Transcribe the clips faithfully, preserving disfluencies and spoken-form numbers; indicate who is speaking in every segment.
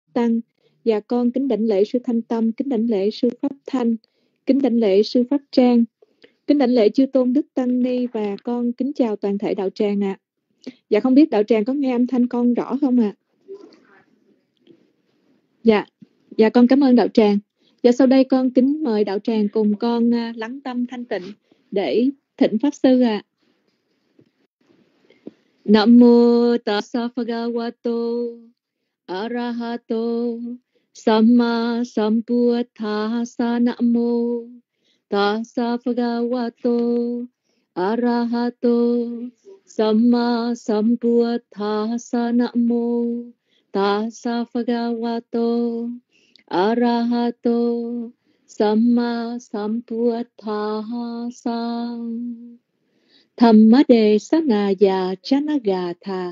Speaker 1: Tăng. Dạ con kính đảnh lễ sư Thanh Tâm, kính đảnh lễ sư Pháp Thanh, kính đảnh lễ sư Pháp Trang, kính đảnh lễ chư tôn đức tăng ni, và con kính chào toàn thể đạo tràng ạ. À. Dạ không biết đạo tràng có nghe âm thanh con rõ không ạ? À? Dạ, dạ con cảm ơn đạo tràng. Dạ sau đây con kính mời đạo tràng cùng con uh, lắng tâm thanh tịnh để thỉnh pháp sư ạ. À. Nam mô tassa bhagavato arahato samma sambuddhassa. Nam mô tassa bhagavato arahato samma sambuddhassa. Nam mô tassa bhagavato arahato samma sambuddhassa. Dhammade sanaya chanagatha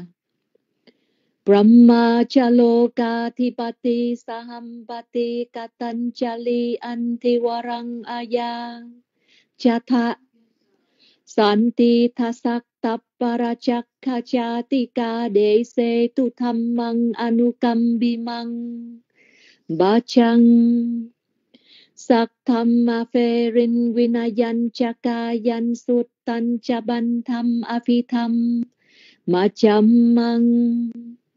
Speaker 1: Brahma chaloka thipati sahambati katanchali antiwarang aya chatha santi thasak tapparachakha chatika dese tu dhammang anukambimang bachang Sắc tham phê rin vinayan chakayan suttan chaban tham afi tham ma cham mang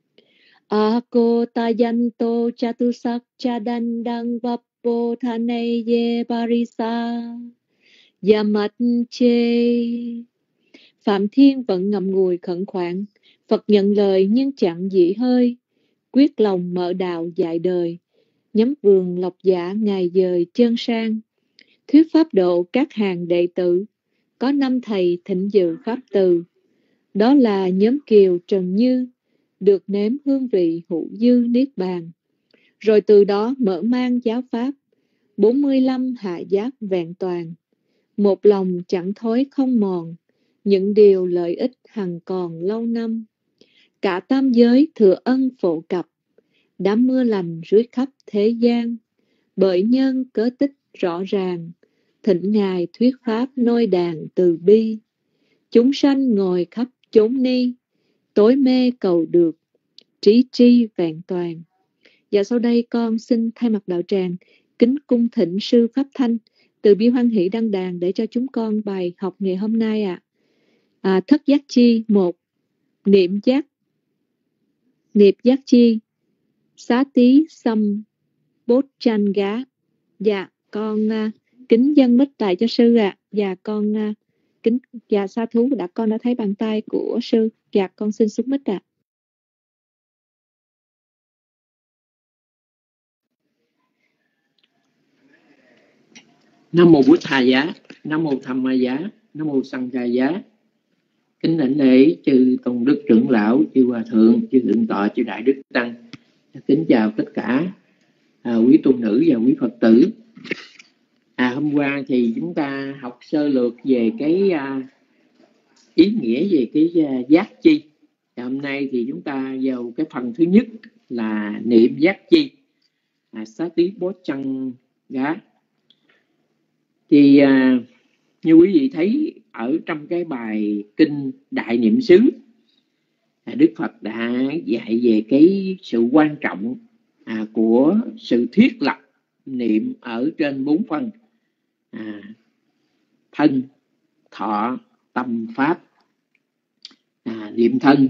Speaker 1: ako tayanto chatusak chadandang vappo thane ye parisa yamat che. Phạm Thiên vẫn ngậm ngùi khẩn khoản. Phật nhận lời nhưng chẳng dị hơi, quyết lòng mở đạo dạy đời. Nhắm vườn lộc giả ngày dời chân sang, thuyết pháp độ các hàng đệ tử. Có năm thầy thịnh dự pháp từ, đó là nhóm Kiều Trần Như, được nếm hương vị hữu dư niết bàn. Rồi từ đó mở mang giáo pháp, bốn mươi lăm hạ giác vẹn toàn. Một lòng chẳng thối không mòn, những điều lợi ích hằng còn lâu năm. Cả tam giới thừa ân phổ cập, đám mưa lành rưới khắp thế gian. Bởi nhân cớ tích rõ ràng, thịnh Ngài thuyết pháp nôi đàn từ bi. Chúng sanh ngồi khắp chốn ni, tối mê cầu được, trí tri vẹn toàn. Và sau đây con xin thay mặt đạo tràng kính cung thỉnh sư Pháp Thanh từ bi hoan hỷ đăng đàn để cho chúng con bài học ngày hôm nay ạ. À. À, thất giác chi một, niệm giác, niệm giác chi, xá tí xăm bốt tranh gá. Dạ con uh, kính dâng mít lại cho sư ạ. À. Dạ con uh, kính dạ sa thú đã con đã thấy bàn tay của sư. Dạ con xin xuống mít ạ. À.
Speaker 2: Nam mô Bụt Thà Giá, Nam mô Tham Ma Giá, Nam mô Sanh Ca Giá. Kính đảnh lễ chư tôn đức trưởng lão, chư hòa thượng, chư thượng tọa, chư đại đức tăng. Kính chào tất cả à, quý tu nữ và quý Phật tử. À, hôm qua thì chúng ta học sơ lược về cái à, ý nghĩa về cái à, giác chi. Và hôm nay thì chúng ta vào cái phần thứ nhất là niệm giác chi, à, xá tí bố chăng gá. Thì à, như quý vị thấy ở trong cái bài kinh Đại Niệm xứ, à, Đức Phật đã dạy về cái sự quan trọng à, của sự thiết lập niệm ở trên bốn phần: à, thân, thọ, tâm, pháp. À, niệm thân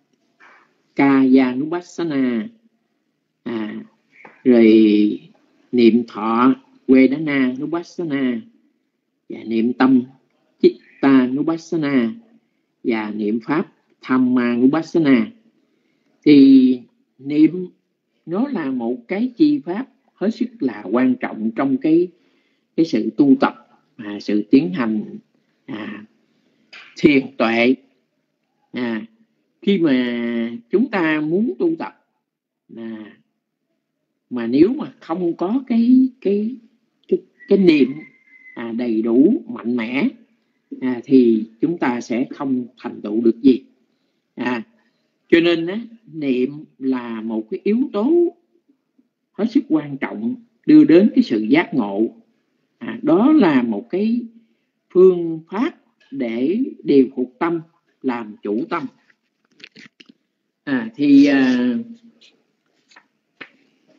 Speaker 2: Kayanupassana, à, rồi niệm thọ Vedananupassana, và niệm tâm Chittanupassana, và niệm pháp Dhammanupassana. Thì niệm nó là một cái chi pháp hết sức là quan trọng trong cái cái sự tu tập, à, sự tiến hành à, thiền tuệ. À, khi mà chúng ta muốn tu tập à, mà nếu mà không có cái cái cái, cái niệm à, đầy đủ mạnh mẽ à, thì chúng ta sẽ không thành tựu được gì. À, cho nên á, niệm là một cái yếu tố hết sức quan trọng đưa đến cái sự giác ngộ. À, đó là một cái phương pháp để điều phục tâm, làm chủ tâm. À, thì à,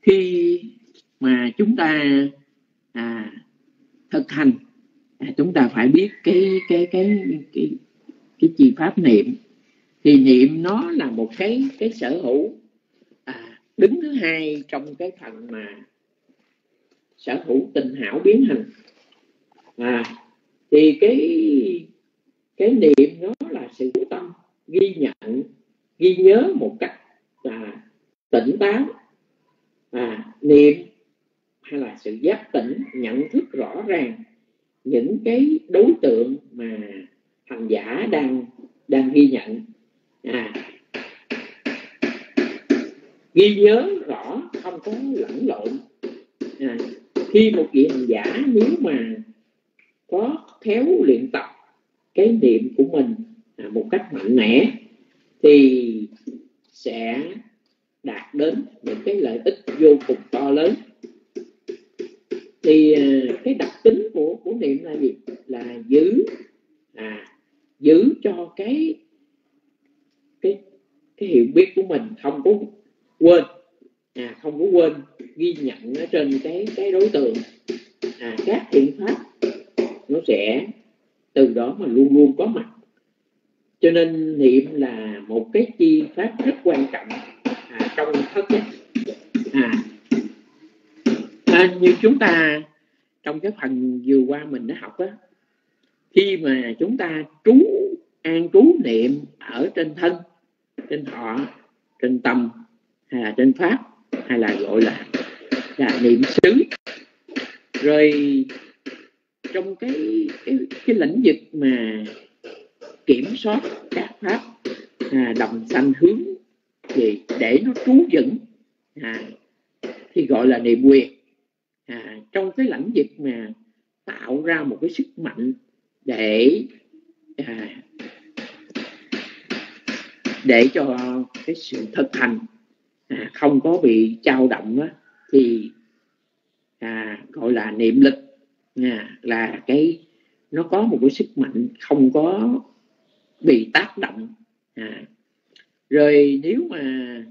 Speaker 2: khi mà chúng ta à, thực hành, à, chúng ta phải biết cái cái cái cái cái chi pháp niệm. Thì niệm nó là một cái cái sở hữu à, đứng thứ hai trong cái phần mà sở hữu tình hảo biến hành. À, thì cái cái niệm nó là sự chú tâm, ghi nhận, ghi nhớ một cách à, tỉnh táo. À, niệm hay là sự giác tỉnh, nhận thức rõ ràng những cái đối tượng mà hành giả đang đang ghi nhận. À, ghi nhớ rõ, không có lẫn lộn. À, khi một vị hành giả nếu mà có khéo luyện tập cái niệm của mình à, một cách mạnh mẽ thì sẽ đạt đến những cái lợi ích vô cùng to lớn. Thì à, cái đặc tính của của niệm là gì? Là giữ à, giữ cho cái cái cái hiểu biết của mình không có quên, à, không có quên ghi nhận ở trên cái cái đối tượng. À, các thiện pháp nó sẽ từ đó mà luôn luôn có mặt. Cho nên niệm là một cái chi pháp rất quan trọng à, trong thất giác. À, à, như chúng ta trong cái phần vừa qua mình đã học á, khi mà chúng ta trú an trú niệm ở trên thân, trên thọ, trên tâm hay là trên pháp, hay là gọi là là niệm xứ, rồi trong cái cái cái lĩnh vực mà kiểm soát các pháp à, đồng sanh hướng gì để nó trú vững à, thì gọi là niệm quyền. À, trong cái lĩnh vực mà tạo ra một cái sức mạnh để à, để cho cái sự thực hành à, không có bị dao động á, thì à, gọi là niệm lực. À, là cái nó có một cái sức mạnh không có bị tác động. À, rồi nếu mà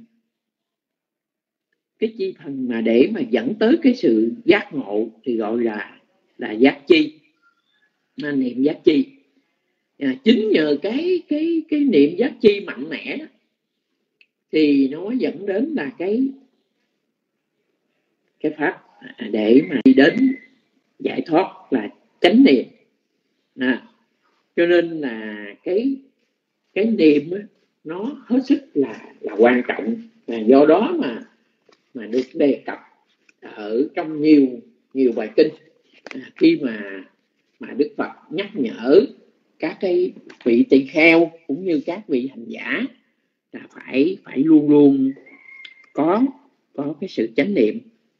Speaker 2: cái chi phần mà để mà dẫn tới cái sự giác ngộ thì gọi là là giác chi, à, niệm giác chi. À, chính nhờ cái cái cái niệm giác chi mạnh mẽ thì nó dẫn đến là cái cái pháp để mà đi đến giải thoát là chánh niệm. À, cho nên là cái cái niệm đó, nó hết sức là là quan trọng. À, do đó mà mà được đề cập ở trong nhiều nhiều bài kinh. À, khi mà mà Đức Phật nhắc nhở các cái vị tỳ kheo cũng như các vị hành giả là phải phải luôn luôn có có cái sự chánh niệm.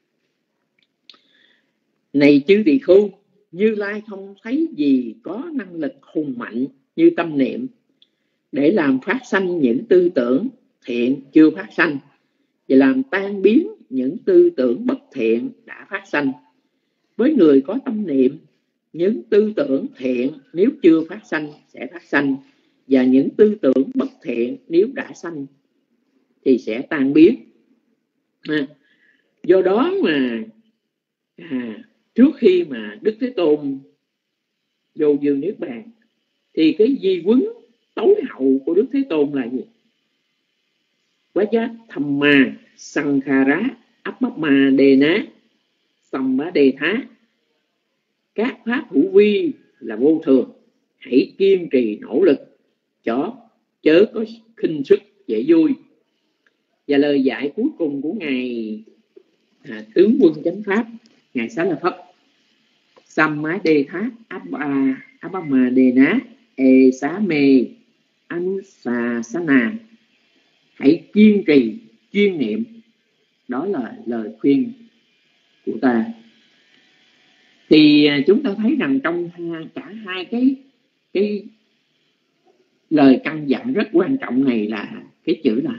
Speaker 2: Này chư tỳ khưu, Như Lai không thấy gì có năng lực hùng mạnh như tâm niệm để làm phát sanh những tư tưởng thiện chưa phát sanh và làm tan biến những tư tưởng bất thiện đã phát sanh. Với người có tâm niệm, những tư tưởng thiện nếu chưa phát sanh sẽ phát sanh, và những tư tưởng bất thiện nếu đã sanh thì sẽ tan biến. À, do đó mà à, trước khi mà Đức Thế Tôn vô dương niết bàn thì cái di huấn tối hậu của Đức Thế Tôn là gì? Vajja Thamma Sankhara Appama Dena Samba Đề Thá. Các pháp hữu vi là vô thường, hãy kiên trì nỗ lực, chó chớ có khinh suất dễ vui. Và lời dạy cuối cùng của ngài à, tướng quân chánh pháp, ngài Xá Lợi Phất: Samma Đề Thá Abba Abama Đề Ná E Xá Mê Anusasana. Hãy kiên trì chuyên niệm. Đó là lời khuyên của ta. Thì chúng ta thấy rằng trong cả hai cái cái lời căn dặn rất quan trọng này là cái chữ là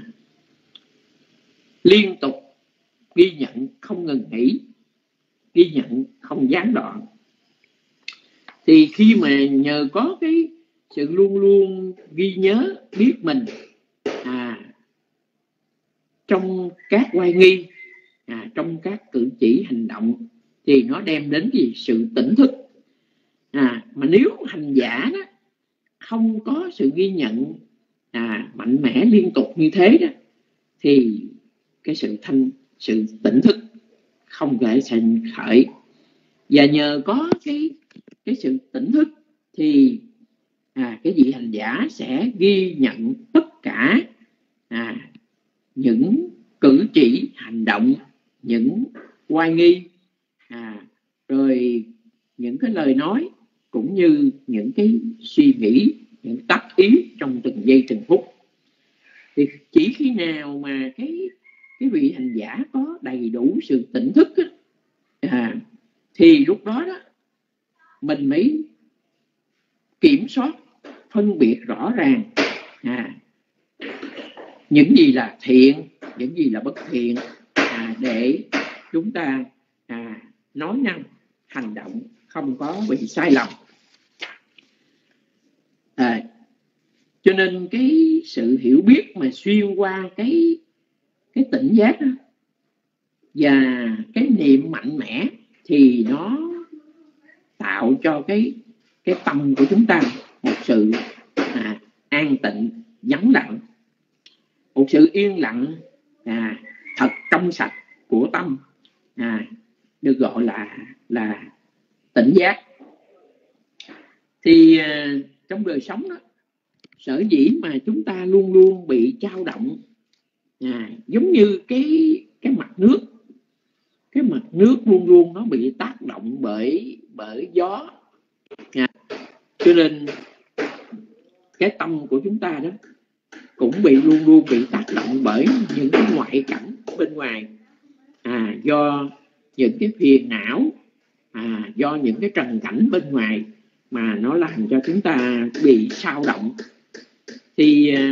Speaker 2: liên tục ghi nhận không ngừng nghỉ, ghi nhận không gián đoạn. Thì khi mà nhờ có cái sự luôn luôn ghi nhớ biết mình à, trong các oai nghi à, trong các cử chỉ hành động thì nó đem đến gì? Sự tỉnh thức. À, mà nếu hành giả đó không có sự ghi nhận à, mạnh mẽ liên tục như thế đó, thì cái sự thanh sự tỉnh thức không thể sinh khởi. Và nhờ có cái cái sự tỉnh thức thì à, cái vị hành giả sẽ ghi nhận tất cả à, những cử chỉ hành động, những oai nghi, à, rồi những cái lời nói, cũng như những cái suy nghĩ, những tác ý trong từng giây từng phút. Thì chỉ khi nào mà cái cái vị hành giả có đầy đủ sự tỉnh thức á, à, thì lúc đó đó mình mới kiểm soát, phân biệt rõ ràng à, những gì là thiện, những gì là bất thiện, à, để chúng ta à, nói năng hành động không có bị sai lầm. À, cho nên cái sự hiểu biết mà xuyên qua cái cái tỉnh giác đó, và cái niệm mạnh mẽ thì nó tạo cho cái cái tâm của chúng ta một sự à, an tịnh, vắng lặng, một sự yên lặng à, thật trong sạch của tâm, à, được gọi là là tỉnh giác. Thì à, trong đời sống đó, sở dĩ mà chúng ta luôn luôn bị dao động, à, giống như cái cái mặt nước, cái mặt nước luôn luôn nó bị tác động bởi bởi gió, à, cho nên cái tâm của chúng ta đó cũng bị luôn luôn bị tác động bởi những cái ngoại cảnh bên ngoài, à, do những cái phiền não, à, do những cái trần cảnh bên ngoài mà nó làm cho chúng ta bị sao động. Thì à,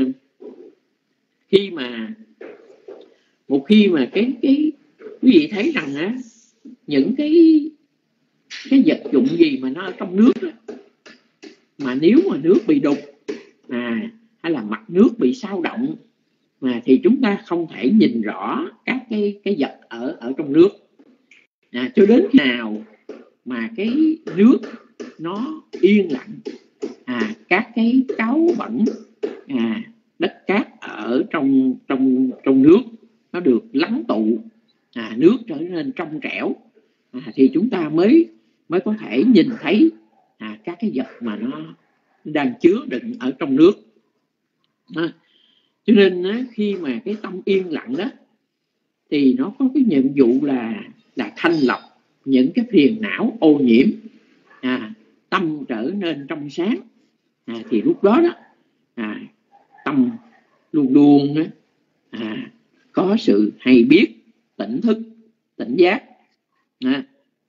Speaker 2: khi mà một khi mà cái cái quý vị thấy rằng á, những cái cái vật dụng gì mà nó ở trong nước đó, mà nếu mà nước bị đục, à, hay là mặt nước bị sao động, mà thì chúng ta không thể nhìn rõ các cái cái vật ở ở trong nước, à, cho đến khi nào mà cái nước nó yên lặng, à, các cái cáu bẩn, à, đất cát ở trong trong trong nước nó được lắng tụ, à, nước trở nên trong trẻo, à, thì chúng ta mới mới có thể nhìn thấy à, các cái vật mà nó đang chứa đựng ở trong nước. À, cho nên á, khi mà cái tâm yên lặng đó thì nó có cái nhiệm vụ là là thanh lọc những cái phiền não ô nhiễm, à, tâm trở nên trong sáng, à, thì lúc đó đó à, tâm luôn luôn á, à, có sự hay biết, tỉnh thức, tỉnh giác, à,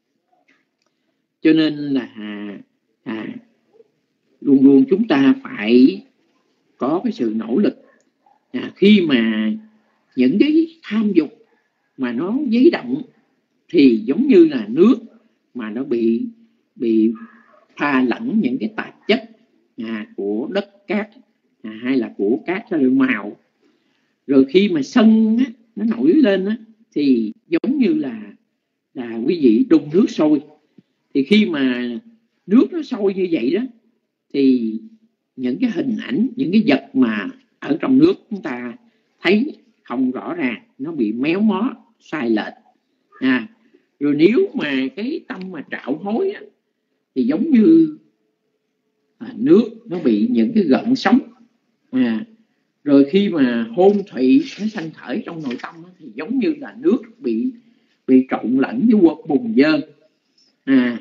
Speaker 2: cho nên là à, à, luôn luôn chúng ta phải có cái sự nỗ lực, à, khi mà những cái tham dục mà nó dấy động thì giống như là nước mà nó bị bị pha lẫn những cái tạp chất à, của đất cát, à, hay là của các cái màu. Rồi khi mà sân á, nó nổi lên á, thì giống như là là quý vị đun nước sôi. Thì khi mà nước nó sôi như vậy đó thì những cái hình ảnh, những cái vật mà ở trong nước chúng ta thấy không rõ ràng, nó bị méo mó, sai lệch. À, rồi nếu mà cái tâm mà trạo hối á, thì giống như à, nước nó bị những cái gợn sóng. À, rồi khi mà hôn thủy nó sanh khởi trong nội tâm á, thì giống như là nước bị bị trộn lẫn với quật bùn dơ. À,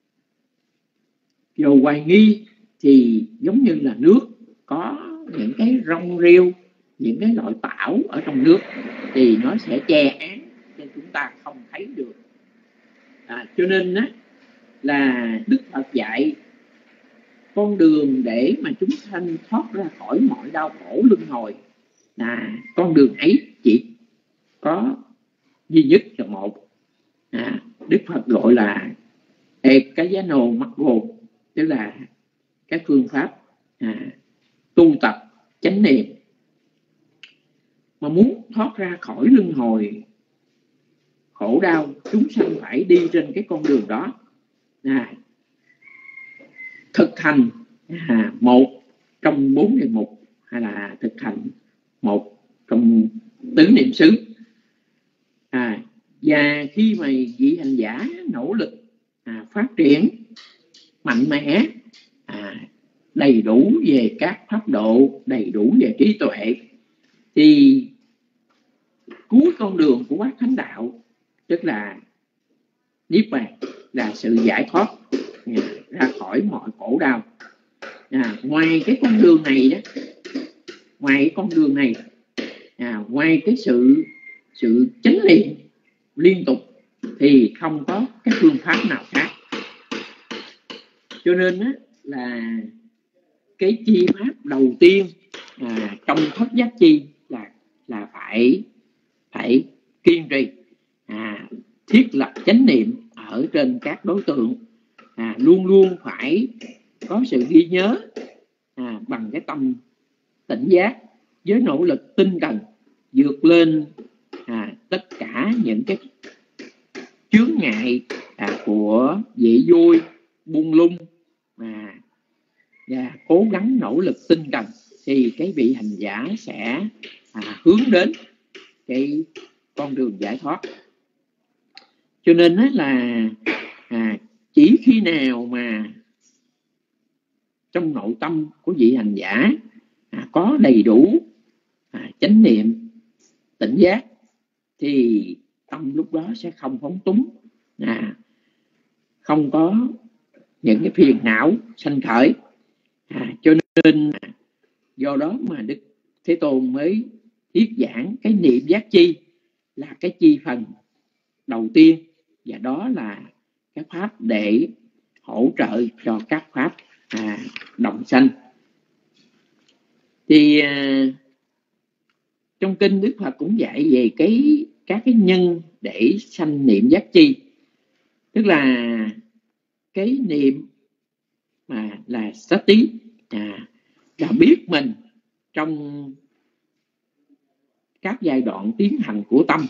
Speaker 2: rồi hoài nghi thì giống như là nước có những cái rong rêu, những cái loại tảo ở trong nước thì nó sẽ che án cho chúng ta không thấy được. À, cho nên á, là Đức Phật dạy con đường để mà chúng sanh thoát ra khỏi mọi đau khổ luân hồi, là con đường ấy chỉ có duy nhất là một. À, Đức Phật gọi là Ekayano Maggo, tức là cái phương pháp à, tu tập chánh niệm. Mà muốn thoát ra khỏi luân hồi khổ đau, chúng sanh phải đi trên cái con đường đó. À, thực hành à, một trong bốn đề mục, hay là thực hành một trong tứ niệm xứ. À, và khi mà vị hành giả nỗ lực à, phát triển mạnh mẽ, à, đầy đủ về các pháp độ, đầy đủ về trí tuệ, thì cuối con đường của Quát Thánh Đạo, tức là Niết Bàn, là sự giải thoát à, ra khỏi mọi khổ đau. À, ngoài cái con đường này đó, ngoài cái con đường này, à, ngoài cái sự sự chánh niệm liên tục thì không có cái phương pháp nào khác. Cho nên á, là cái chi pháp đầu tiên à, trong thất giác chi là là phải phải kiên trì à, thiết lập chánh niệm ở trên các đối tượng, à, luôn luôn phải có sự ghi nhớ à, bằng cái tâm tỉnh giác, với nỗ lực tinh cần vượt lên à, tất cả những cái chướng ngại à, của vị vui buông lung, mà và cố gắng nỗ lực tinh cần, thì cái vị hành giả sẽ à, hướng đến cái con đường giải thoát. Cho nên đó là à, chỉ khi nào mà trong nội tâm của vị hành giả à, có đầy đủ à, chánh niệm tỉnh giác, thì tâm lúc đó sẽ không phóng túng, à, không có những cái phiền não sanh khởi. À, cho nên do đó mà Đức Thế Tôn mới thuyết giảng cái niệm giác chi là cái chi phần đầu tiên, và đó là cái pháp để hỗ trợ cho các pháp à, đồng sanh. Thì à, trong kinh Đức Phật cũng dạy về cái các cái nhân để sanh niệm giác chi, tức là cái niệm mà là sati, à, là biết mình trong các giai đoạn tiến hành của tâm.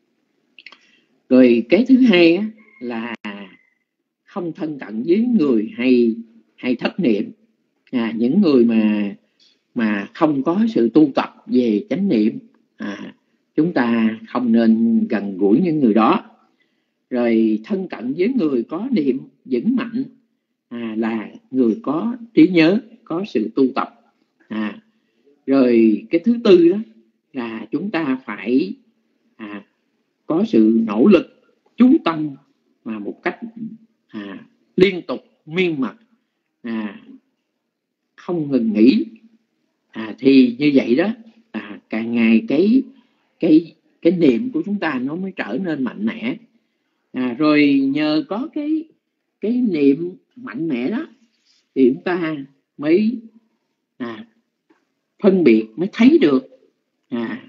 Speaker 2: Rồi cái thứ hai á, là không thân cận với người hay hay thất niệm, à, những người mà mà không có sự tu tập về chánh niệm, à, chúng ta không nên gần gũi những người đó. Rồi thân cận với người có niệm vững mạnh, à, là người có trí nhớ, có sự tu tập. À, rồi cái thứ tư đó là chúng ta phải à, có sự nỗ lực chú tâm mà một cách à, liên tục miên mật, à, không ngừng nghỉ. À, thì như vậy đó, à, càng ngày cái cái cái niệm của chúng ta nó mới trở nên mạnh mẽ. À, rồi nhờ có cái cái niệm mạnh mẽ đó thì chúng ta mới à, phân biệt, mới thấy được à,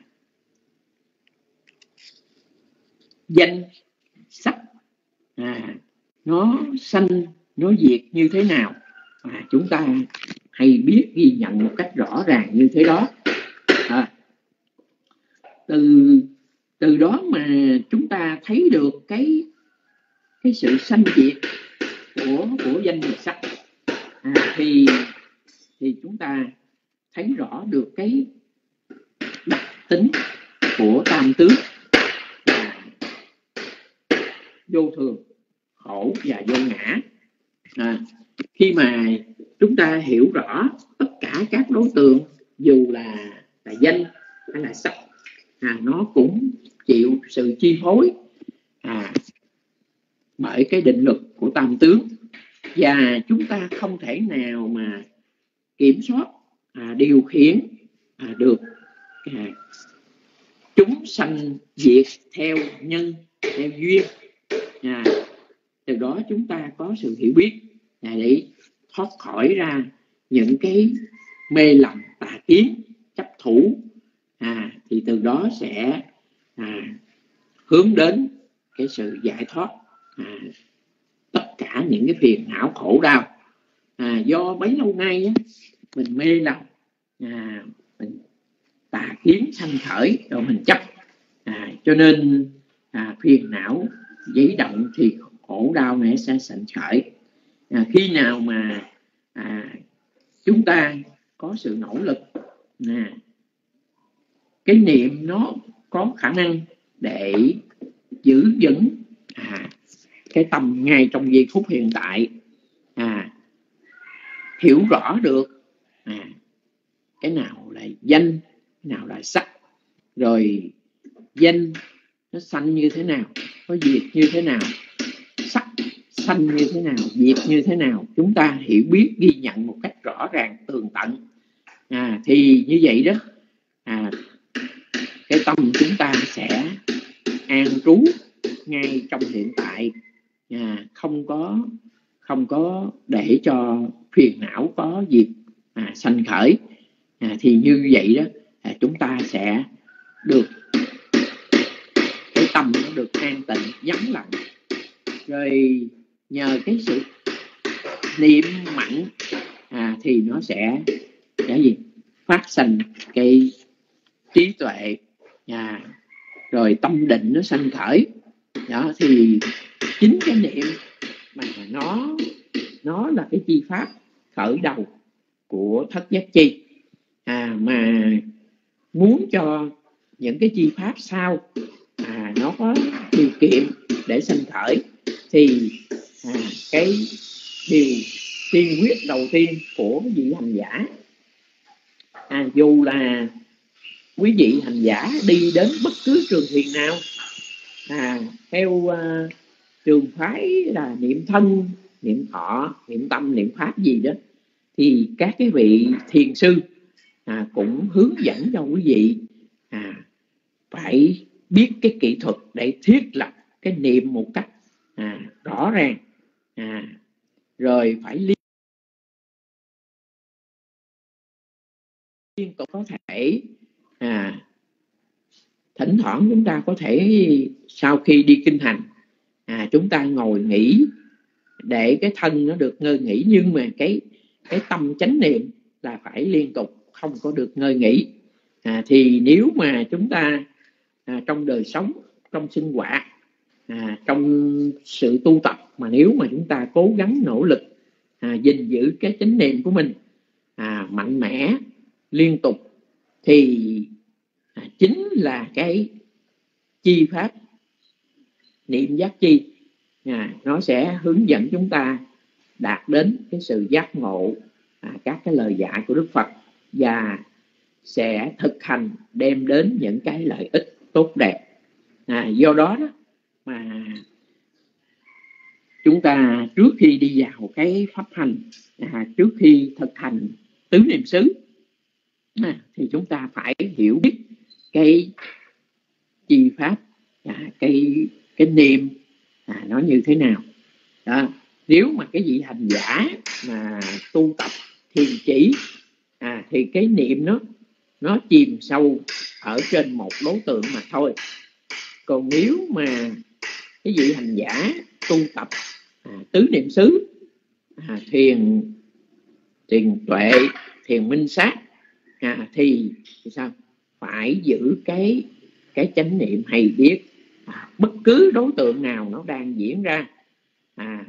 Speaker 2: danh sắc à, nó sanh nó diệt như thế nào, à, chúng ta hay biết ghi nhận một cách rõ ràng như thế đó. À, từ từ đó mà chúng ta thấy được cái cái sự sanh diệt của của danh và sắc, à, thì thì chúng ta thấy rõ được cái đặc tính của tam tướng là vô thường, khổ và vô ngã. À, khi mà chúng ta hiểu rõ tất cả các đối tượng, dù là, là danh hay là sắc, à, nó cũng chịu sự chi phối à, bởi cái định luật của tam tướng, và chúng ta không thể nào mà kiểm soát, à, điều khiển à, được à, chúng sanh diệt theo nhân, theo duyên. À, từ đó chúng ta có sự hiểu biết à, để thoát khỏi ra những cái mê lầm tà kiến chấp thủ, à, thì từ đó sẽ à, hướng đến cái sự giải thoát à, tất cả những cái phiền não khổ đau. À, do bấy lâu nay á, mình mê lầm, à, mình tà kiến sanh khởi, rồi mình chấp, à, cho nên à, phiền não dấy động thì khổ đau này sẽ sanh khởi. À, khi nào mà à, chúng ta có sự nỗ lực, à, cái niệm nó có khả năng để giữ vững à, cái tâm ngay trong giây phút hiện tại, à, hiểu rõ được à, cái nào là danh, cái nào là sắc, rồi danh nó sanh như thế nào, có diệt như thế nào, sắc sanh như thế nào, diệt như thế nào, chúng ta hiểu biết ghi nhận một cách rõ ràng tường tận, à, thì như vậy đó, à, cái tâm chúng ta sẽ an trú ngay trong hiện tại, à, không có không có để cho phiền não có dịp à, sanh khởi, à, thì như vậy đó, à, chúng ta sẽ được cái tâm nó được an tịnh vắng lặng, rồi nhờ cái sự niệm mạnh à, thì nó sẽ cái gì phát sinh cái trí tuệ, à, rồi tâm định nó sanh khởi đó. Thì chính cái niệm mà nó nó là cái chi pháp khởi đầu của thất giác chi, à, mà muốn cho những cái chi pháp sau à, nó có điều kiện để sanh khởi thì à, cái điều tiên quyết đầu tiên của vị hành giả, à, dù là quý vị hành giả đi đến bất cứ trường thiền nào, à, theo uh, trường phái là niệm thân, niệm thọ, niệm tâm, niệm pháp gì đó, thì các cái vị thiền sư à, cũng hướng dẫn cho quý vị à, phải biết cái kỹ thuật để thiết lập cái niệm một cách à, rõ ràng, à, rồi phải liên liên tục có thể à, thỉnh thoảng chúng ta có thể sau khi đi kinh hành à, chúng ta ngồi nghỉ để cái thân nó được ngơi nghỉ, nhưng mà cái cái tâm chánh niệm là phải liên tục, không có được ngơi nghỉ. À, thì nếu mà chúng ta à, trong đời sống, trong sinh hoạt, à, trong sự tu tập, mà nếu mà chúng ta cố gắng nỗ lực à, gìn giữ cái chánh niệm của mình à, mạnh mẽ liên tục, thì à, chính là cái chi pháp niệm giác chi à, nó sẽ hướng dẫn chúng ta đạt đến cái sự giác ngộ à, các cái lời dạy của Đức Phật, và sẽ thực hành đem đến những cái lợi ích tốt đẹp. À, do đó, đó mà chúng ta trước khi đi vào cái pháp hành, à, trước khi thực hành tứ niệm xứ à, thì chúng ta phải hiểu biết cái chi pháp, à, cái cái niệm à, nó như thế nào đó. Nếu mà cái vị hành giả mà tu tập thiền chỉ à, thì cái niệm nó nó chìm sâu ở trên một đối tượng mà thôi. Còn nếu mà cái vị hành giả tu tập à, tứ niệm xứ, à, thiền thiền tuệ, thiền minh sát à, thì, thì sao phải giữ cái cái chánh niệm hay biết à, bất cứ đối tượng nào nó đang diễn ra à,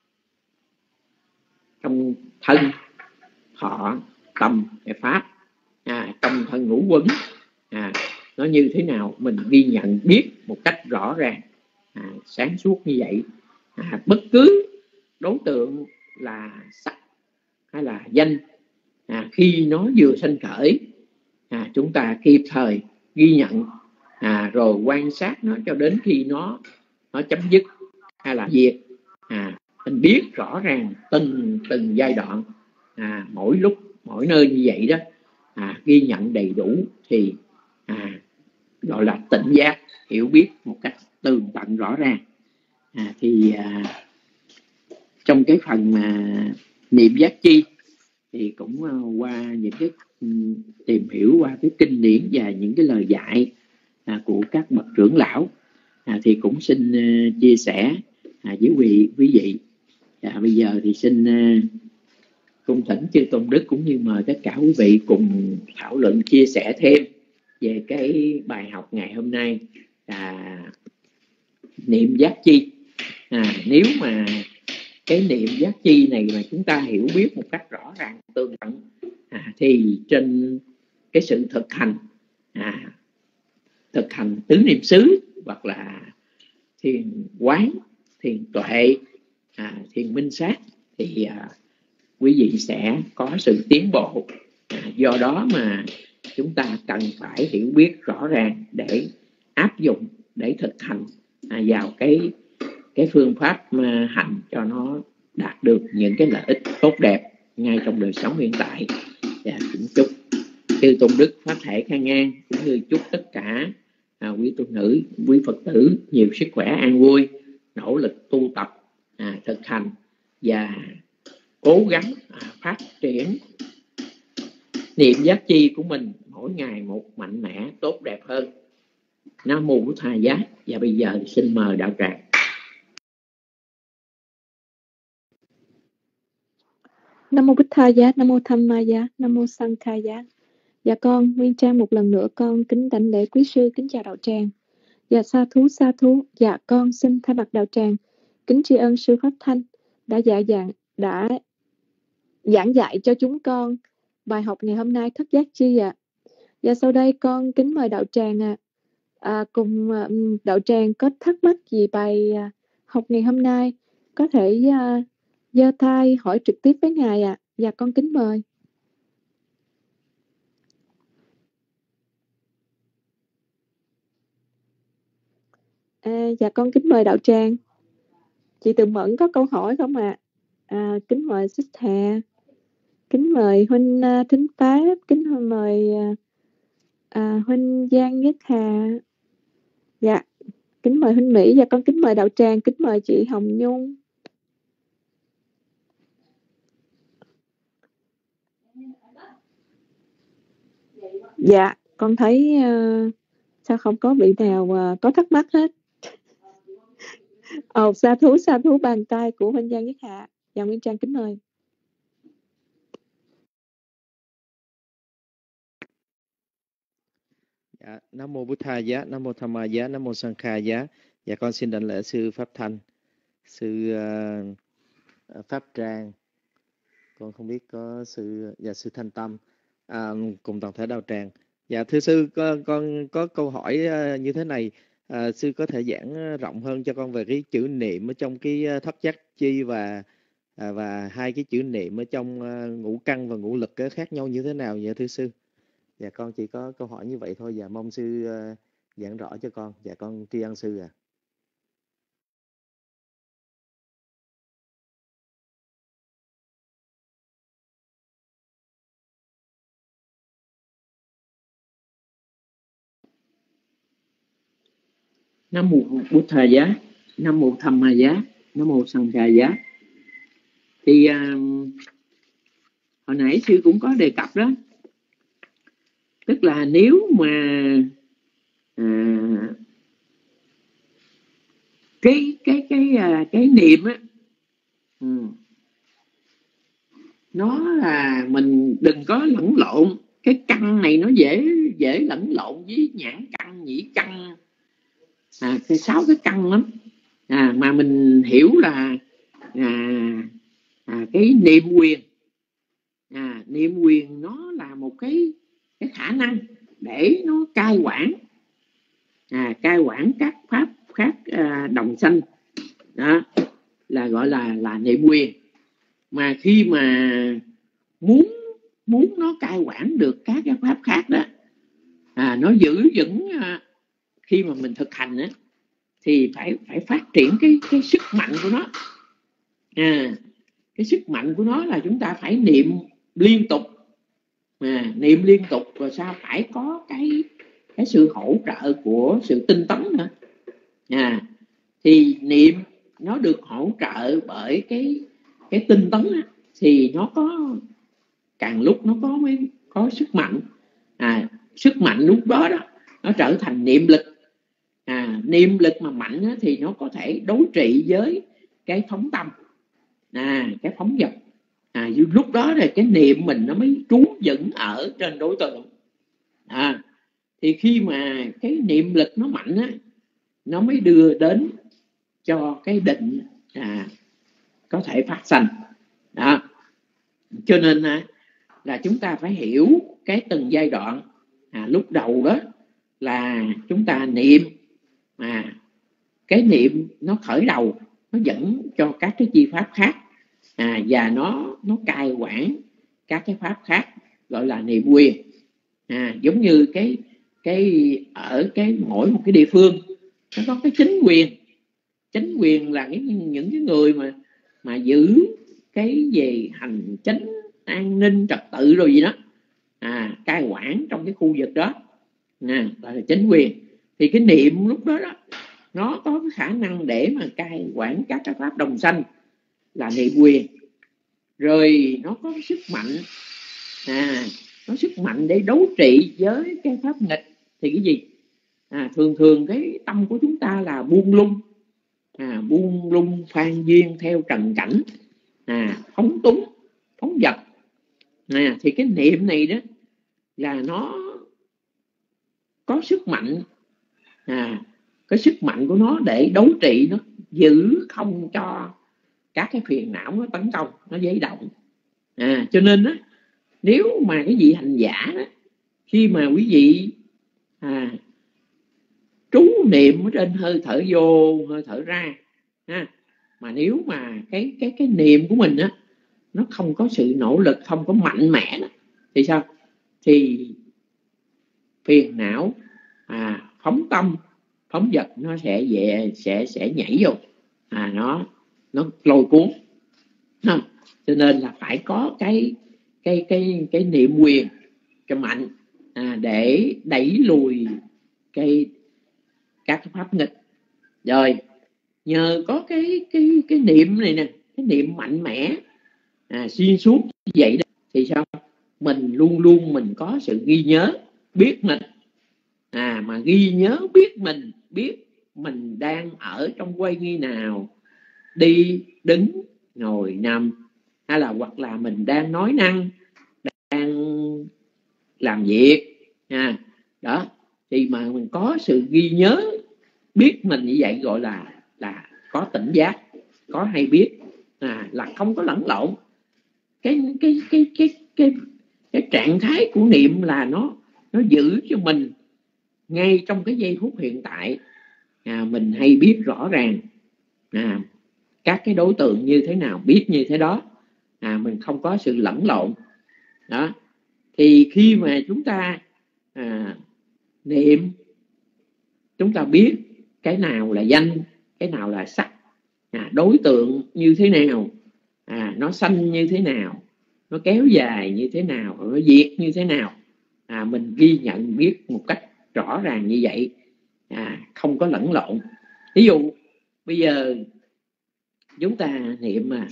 Speaker 2: trong thân, thọ, tâm, pháp, à, trong thân ngũ quẩn à, nó như thế nào mình ghi nhận biết một cách rõ ràng, à, sáng suốt như vậy. À, bất cứ đối tượng là sắc hay là danh à, khi nó vừa sanh khởi à, chúng ta kịp thời ghi nhận à, rồi quan sát nó cho đến khi nó nó chấm dứt hay là diệt, à, mình biết rõ ràng từng từng giai đoạn à, mỗi lúc mỗi nơi như vậy đó, à, ghi nhận đầy đủ thì à, gọi là tỉnh giác, hiểu biết một cách tường tận rõ ràng. À, thì à, trong cái phần mà niệm giác chi thì cũng uh, qua những cái um, tìm hiểu qua cái kinh điển và những cái lời dạy à, của các bậc trưởng lão, à, thì cũng xin uh, chia sẻ à, với quý quý vị. À, bây giờ thì xin uh, cung thỉnh chư tôn đức cũng như mời tất cả quý vị cùng thảo luận chia sẻ thêm về cái bài học ngày hôm nay. À, niệm giác chi. À, nếu mà cái niệm giác chi này mà chúng ta hiểu biết một cách rõ ràng tường tận, à, thì trên cái sự thực hành, à, thực hành tứ niệm xứ hoặc là thiền quán, thiền tuệ, à, thiền minh sát, thì à, quý vị sẽ có sự tiến bộ. À, do đó mà chúng ta cần phải hiểu biết rõ ràng để áp dụng, để thực hành à, vào cái cái phương pháp mà hành cho nó đạt được những cái lợi ích tốt đẹp ngay trong đời sống hiện tại. Và cũng chúc chư tôn đức pháp thể khai ngang, cũng như chúc tất cả à, quý tu nữ, quý Phật tử nhiều sức khỏe an vui, nỗ lực tu tập, à, thực hành và cố gắng à, phát triển niệm giác chi của mình mỗi ngày một mạnh mẽ tốt đẹp hơn. Nam mô Bổn Thầy Giá. Và bây giờ xin mời đạo tràng.
Speaker 1: Nam mô Bích Tha Giá, Nam mô Tham Ma Giá, Nam mô Sang Kha Giá. Dạ con Nguyên Trang một lần nữa con kính đảnh lễ quý sư, kính chào đạo tràng. Dạ sa thú sa thú. Dạ con xin thay mặt đạo tràng kính tri ân sư Pháp Thanh đã dạ dạng đã giảng dạy cho chúng con bài học ngày hôm nay thất giác chi ạ. À. Dạ sau đây con kính mời đạo tràng à, à cùng à, đạo tràng có thắc mắc gì bài à, học ngày hôm nay có thể à, giơ tay hỏi trực tiếp với ngài ạ. À. Dạ con kính mời. À, dạ con kính mời đạo tràng. Chị Từ Mẫn có câu hỏi không ạ? À? À, kính mời Xích Hà, kính mời huynh uh, Thính Pháp, kính mời uh, uh, huynh Giang Nhất Hà. Dạ, kính mời huynh Mỹ. Dạ con kính mời đạo tràng, kính mời chị Hồng Nhung. Dạ, con thấy uh, sao không có vị nào uh, có thắc mắc hết. Ồ, sa thú, sa thú bàn tay của huynh Giang Nhất Hà. Dạ Nguyên Trang kính mời.
Speaker 3: Dạ, Nam mô Bổn Thầy Giá, Nam mô Tham Ma Giá, Nam mô Sang Kha Giá. Dạ con xin đảnh lễ sư Pháp Thanh, sư uh, Pháp Trang. Con không biết có sư dạ sư Thanh Tâm à, cùng toàn thể đạo tràng. Dạ thưa sư, con, con có câu hỏi uh, như thế này. À, sư có thể giảng rộng hơn cho con về cái chữ niệm ở trong cái uh, thất giác chi và à, và hai cái chữ niệm ở trong uh, ngũ căn và ngũ lực khác nhau như thế nào vậy thưa sư? Dạ con chỉ có câu hỏi như vậy thôi. Dạ mong sư uh, giảng rõ cho con. Dạ con tri ân sư ạ. À.
Speaker 2: Nam mô Bổn Thầy Giá, Nam mô Tham Ma Giá, Nam mô Sang Kha Giá. Thì uh, hồi nãy sư cũng có đề cập đó, tức là nếu mà à, cái cái cái cái, cái niệm á, ừ, nó là mình đừng có lẫn lộn. Cái căn này nó dễ dễ lẫn lộn với nhãn căn, nhĩ căn, à, cái sáu cái căn lắm. À, mà mình hiểu là à, à, cái niệm quyền, à, niệm quyền nó là một cái cái khả năng để nó cai quản, à, cai quản các pháp khác à, đồng sanh, đó là gọi là là niệm quyền. Mà khi mà muốn muốn nó cai quản được các cái pháp khác đó, à, nó giữ vững à, khi mà mình thực hành á, thì phải phải phát triển cái cái sức mạnh của nó. À, cái sức mạnh của nó là chúng ta phải niệm liên tục, à, niệm liên tục rồi sao phải có cái cái sự hỗ trợ của sự tinh tấn nữa. À, thì niệm nó được hỗ trợ bởi cái cái tinh tấn á, thì nó có càng lúc nó có mới có sức mạnh. À, sức mạnh lúc đó đó nó trở thành niệm lực. À, niệm lực mà mạnh á, thì nó có thể đối trị với cái phóng tâm, à, cái phóng dật. À, lúc đó thì cái niệm mình nó mới trú vững ở trên đối tượng. À, thì khi mà cái niệm lực nó mạnh á, nó mới đưa đến cho cái định à, có thể phát sanh đó. Cho nên à, là chúng ta phải hiểu cái từng giai đoạn. À, lúc đầu đó là chúng ta niệm, mà cái niệm nó khởi đầu, nó dẫn cho các cái chi pháp khác, à, và nó nó cai quản các cái pháp khác, gọi là niệm quyền. À, giống như cái cái ở cái mỗi một cái địa phương nó có cái chính quyền. Chính quyền là cái, những cái người mà mà giữ cái về hành chính, an ninh trật tự rồi gì đó, à, cai quản trong cái khu vực đó, à, gọi là chính quyền. Thì cái niệm lúc đó đó nó có cái khả năng để mà cai quản các cái pháp đồng sanh, là niệm quyền. Rồi nó có cái sức mạnh, à, nó sức mạnh để đấu trị với cái pháp nghịch. Thì cái gì? À, thường thường cái tâm của chúng ta là buông lung, à, buông lung phan duyên theo trần cảnh, à, phóng túng, phóng dật. À, thì cái niệm này đó là nó có sức mạnh, à, cái sức mạnh của nó để đấu trị, nó giữ không cho các cái phiền não nó tấn công, nó giấy động. À, cho nên đó, nếu mà cái vị hành giả đó, khi mà quý vị à, trú niệm ở trên hơi thở vô, hơi thở ra, ha, mà nếu mà cái cái cái niệm của mình á nó không có sự nỗ lực, không có mạnh mẽ đó, thì sao? Thì phiền não, à, phóng tâm, phóng vật nó sẽ về sẽ sẽ nhảy vô, à, nó nó lôi cuốn. Không? Cho nên là phải có cái cái cái cái niệm quyền cho mạnh, à, để đẩy lùi cái các cái pháp nghịch. Rồi nhờ có cái cái cái niệm này nè, cái niệm mạnh mẽ, à, xuyên suốt như vậy đó, thì sao? Mình luôn luôn mình có sự ghi nhớ, biết mình, à, mà ghi nhớ biết mình, biết mình đang ở trong quay nghi nào, đi đứng ngồi nằm, hay là hoặc là mình đang nói năng, đang làm việc, à, đó. Thì mà mình có sự ghi nhớ biết mình như vậy, gọi là là có tỉnh giác, có hay biết, à, là không có lẫn lộn. Cái cái cái cái cái cái trạng thái của niệm là nó nó giữ cho mình ngay trong cái giây phút hiện tại, à, mình hay biết rõ ràng, à, các cái đối tượng như thế nào biết như thế đó, à, mình không có sự lẫn lộn đó. Thì khi mà chúng ta à, niệm, chúng ta biết cái nào là danh, cái nào là sắc, à, đối tượng như thế nào, à, nó sanh như thế nào, nó kéo dài như thế nào, nó diệt như thế nào, à, mình ghi nhận biết một cách rõ ràng như vậy, à, không có lẫn lộn. Ví dụ bây giờ chúng ta niệm mà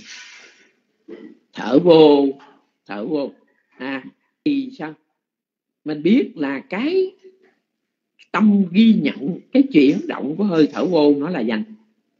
Speaker 2: thở vô, thở vô, à, thì sao? Mình biết là cái tâm ghi nhận cái chuyển động của hơi thở vô nó là danh,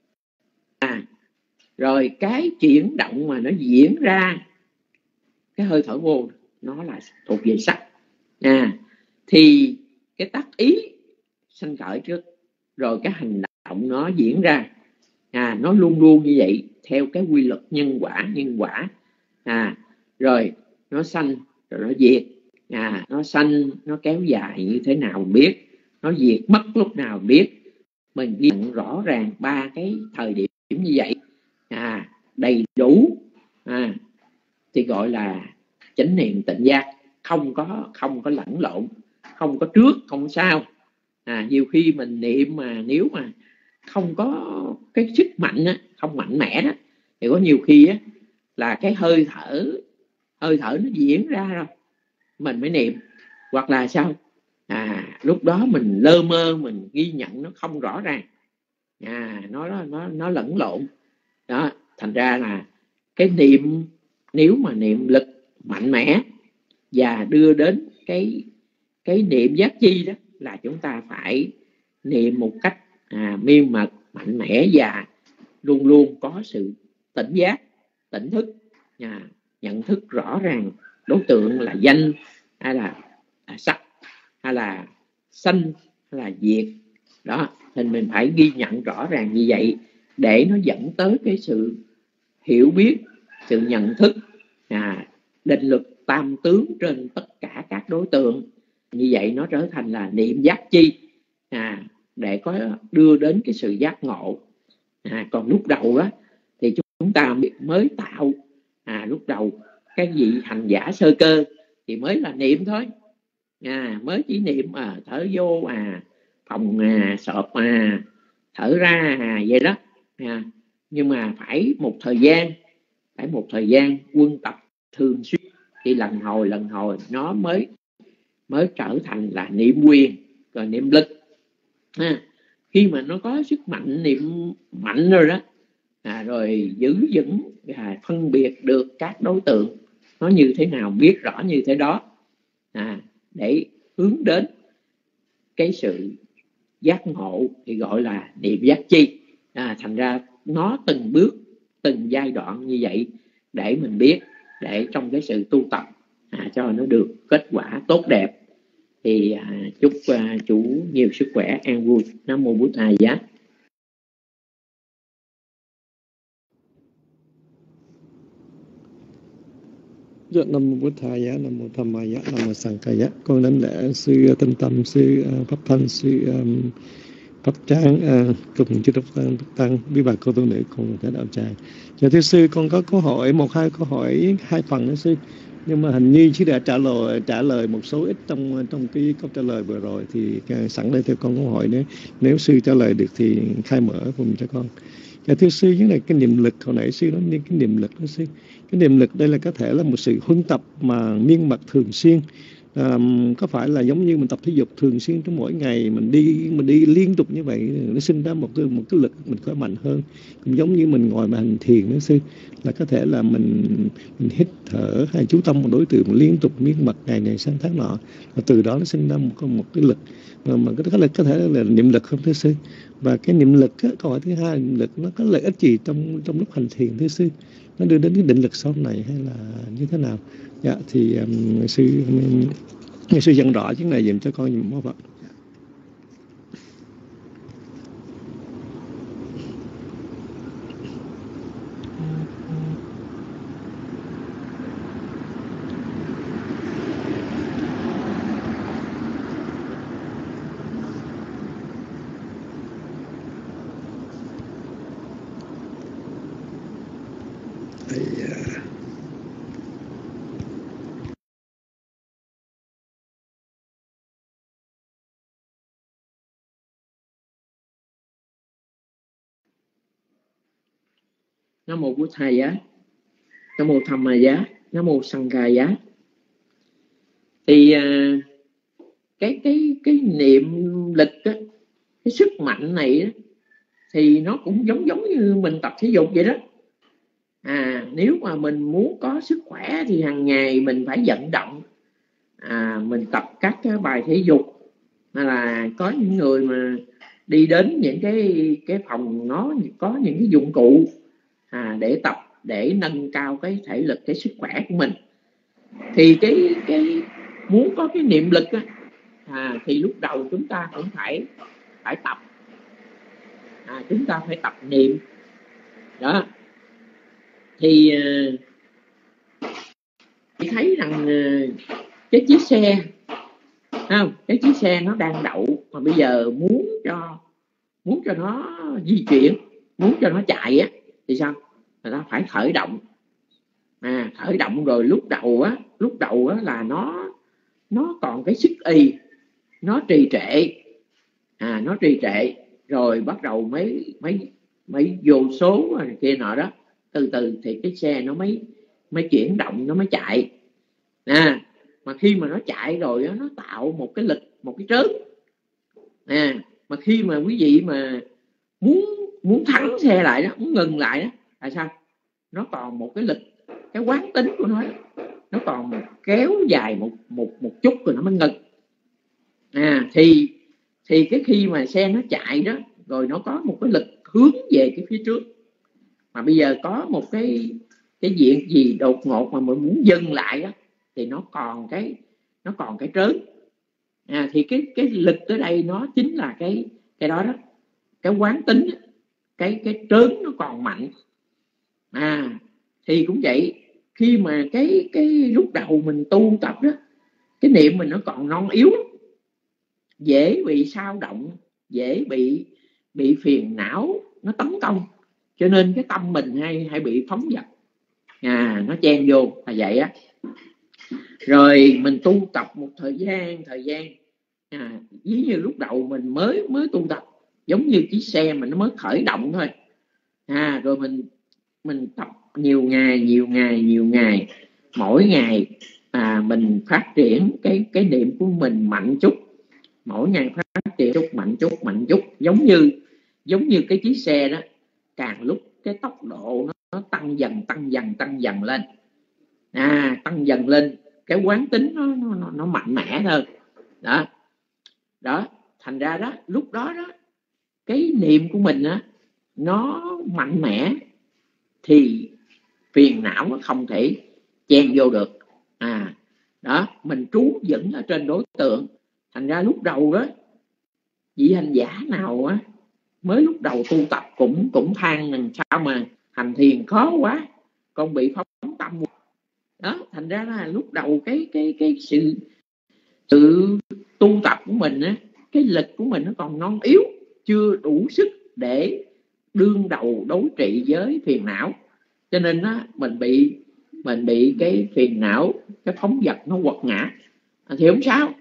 Speaker 2: à, rồi cái chuyển động mà nó diễn ra cái hơi thở vô nó là thuộc về sắc, à, thì cái tác ý sanh khởi trước, rồi cái hành động nó diễn ra, à, nó luôn luôn như vậy theo cái quy luật nhân quả, nhân quả, à, rồi nó sanh rồi nó diệt, à, nó sanh nó kéo dài như thế nào mình biết, nó diệt mất lúc nào mình biết. Mình ghi nhận rõ ràng ba cái thời điểm như vậy, à, đầy đủ, à, thì gọi là chánh niệm tỉnh giác, không có không có lẫn lộn, không có trước không sau. À, nhiều khi mình niệm mà nếu mà không có cái sức mạnh á, không mạnh mẽ đó, thì có nhiều khi á, là cái hơi thở hơi thở nó diễn ra rồi mình mới niệm, hoặc là sao, à, lúc đó mình lơ mơ, mình ghi nhận nó không rõ ràng, à, nó nó nó lẫn lộn đó. Thành ra là cái niệm, nếu mà niệm lực mạnh mẽ và đưa đến cái cái niệm giác chi đó, là chúng ta phải niệm một cách à, miên mật, mạnh mẽ, và luôn luôn có sự tỉnh giác, tỉnh thức, à, nhận thức rõ ràng đối tượng là danh hay là à, sắc hay là sanh hay là diệt đó. Thì mình phải ghi nhận rõ ràng như vậy, để nó dẫn tới cái sự hiểu biết, sự nhận thức, à, định lực tam tướng trên tất cả các đối tượng. Như vậy nó trở thành là niệm giác chi, à, để có đưa đến cái sự giác ngộ. À, còn lúc đầu đó thì chúng ta mới tạo, à, lúc đầu cái vị hành giả sơ cơ thì mới là niệm thôi, à, mới chỉ niệm à, thở vô, à, phòng, à, sọp, à, thở ra, à, vậy đó, à, nhưng mà phải một thời gian, phải một thời gian quân tập thường xuyên thì lần hồi lần hồi nó mới mới trở thành là niệm quyền, rồi niệm lực. À, khi mà nó có sức mạnh niệm mạnh rồi đó, à, rồi giữ vững, à, phân biệt được các đối tượng nó như thế nào, biết rõ như thế đó, à, để hướng đến cái sự giác ngộ thì gọi là niệm giác chi. À, thành ra nó từng bước, từng giai đoạn như vậy để mình biết, để trong cái sự tu tập, à, cho nó được kết quả tốt đẹp. Thì à, chúc à, chủ nhiều sức khỏe, an vui. Nam mô Bụt Thầy Giá.
Speaker 4: Dạ, Nam mô Bụt Thầy Giá, Nam mô Tham Ma Giá, Nam mô Sanh Ca Giá. Con đến lễ sư Tinh Tâm, sư uh, Pháp Thanh, sư um, Pháp Tráng, uh, cùng chư Đức Tăng, Tăng, quý bà cô tu nữ cùng cả đạo tràng. Dạ thưa sư, con có câu hỏi, một hai câu hỏi hai phần nữa sư. Nhưng mà hình như chứ đã trả lời trả lời một số ít trong trong cái câu trả lời vừa rồi, thì uh, sẵn đây theo con câu hỏi nữa, nếu sư trả lời được thì khai mở vùng cho con. Dạ thưa sư, với này cái niệm lực hồi nãy sư nói đến cái niệm lực đó sư. Cái niệm lực đây là có thể là một sự huân tập mà miên mật thường xuyên. À, có phải là giống như mình tập thể dục thường xuyên trong mỗi ngày mình đi mình đi liên tục như vậy, nó sinh ra một cái một cái lực mình khỏe mạnh hơn. Cũng giống như mình ngồi mà hành thiền đó sư, là có thể là mình, mình hít thở hay chú tâm một đối tượng liên tục miên mật ngày này sang tháng nọ, và từ đó nó sinh ra một một cái lực mà, mà cái lực có thể là niệm lực không thưa sư? Và cái niệm lực á, câu hỏi thứ hai, niệm lực nó có lợi ích gì trong trong lúc hành thiền thưa sư? Nó đưa đến cái định lực sau này hay là như thế nào? Dạ thì um, sư um, sư dặn rõ chuyện này dùm cho con dùm không ạ?
Speaker 2: Nam mô Bụt Thầy Giá, Nam mô Tham Ma Giá, Nam mô Sanh Ca Giá. Thì à, cái cái cái niệm lực á, cái sức mạnh này á, thì nó cũng giống giống như mình tập thể dục vậy đó. À, nếu mà mình muốn có sức khỏe thì hàng ngày mình phải vận động, à, mình tập các cái bài thể dục, hay là có những người mà đi đến những cái cái phòng nó có những cái dụng cụ, à, để tập, để nâng cao cái thể lực, cái sức khỏe của mình. Thì cái cái muốn có cái niệm lực á, à, thì lúc đầu chúng ta cũng phải phải tập, à, chúng ta phải tập niệm đó. Thì chị thấy rằng cái chiếc xe, không, cái chiếc xe nó đang đậu mà bây giờ muốn cho muốn cho nó di chuyển, muốn cho nó chạy á, thì sao? Người ta phải khởi động, à, khởi động rồi lúc đầu á, lúc đầu á là nó nó còn cái sức ì, nó trì trệ, à, nó trì trệ rồi bắt đầu mấy mấy mấy vô số này kia nọ đó, từ từ thì cái xe nó mới mới chuyển động, nó mới chạy. À, mà khi mà nó chạy rồi đó, nó tạo một cái lực, một cái trớn. À, mà khi mà quý vị mà muốn muốn thắng xe lại đó, muốn ngừng lại đó, là sao? Nó còn một cái lực, cái quán tính của nó, nó còn kéo dài một một một chút rồi nó mới ngừng. À, thì thì cái khi mà xe nó chạy đó, rồi nó có một cái lực hướng về cái phía trước, mà bây giờ có một cái cái diện gì đột ngột mà mình muốn dừng lại đó, thì nó còn cái nó còn cái trớn. À, thì cái cái lực tới đây nó chính là cái cái đó đó, cái quán tính, cái cái trớn nó còn mạnh. À thì cũng vậy, khi mà cái cái lúc đầu mình tu tập đó, cái niệm mình nó còn non yếu, dễ bị sao động, dễ bị bị phiền não nó tấn công, cho nên cái tâm mình hay hay bị phóng dật, à nó chen vô là vậy á. Rồi mình tu tập một thời gian thời gian à, ví như lúc đầu mình mới mới tu tập, giống như chiếc xe mình nó mới khởi động thôi, à rồi mình mình tập nhiều ngày nhiều ngày nhiều ngày, mỗi ngày à mình phát triển cái cái niệm của mình mạnh chút, mỗi ngày phát triển chút mạnh chút mạnh chút, giống như giống như cái chiếc xe đó, càng lúc cái tốc độ nó, nó tăng dần tăng dần tăng dần lên, à tăng dần lên, cái quán tính nó nó, nó mạnh mẽ hơn đó. Đó thành ra đó, lúc đó đó cái niệm của mình á nó mạnh mẽ thì phiền não nó không thể chen vô được. À đó, mình trú vững ở trên đối tượng. Thành ra lúc đầu đó, vị hành giả nào á mới lúc đầu tu tập cũng cũng than rằng sao mà hành thiền khó quá, con bị phóng tâm. Đó thành ra là lúc đầu cái cái cái sự sự tu tập của mình á, cái lực của mình nó còn non yếu, chưa đủ sức để đương đầu đối trị với phiền não, cho nên á mình bị mình bị cái phiền não, cái phóng dật nó quật ngã. À, thì không sao,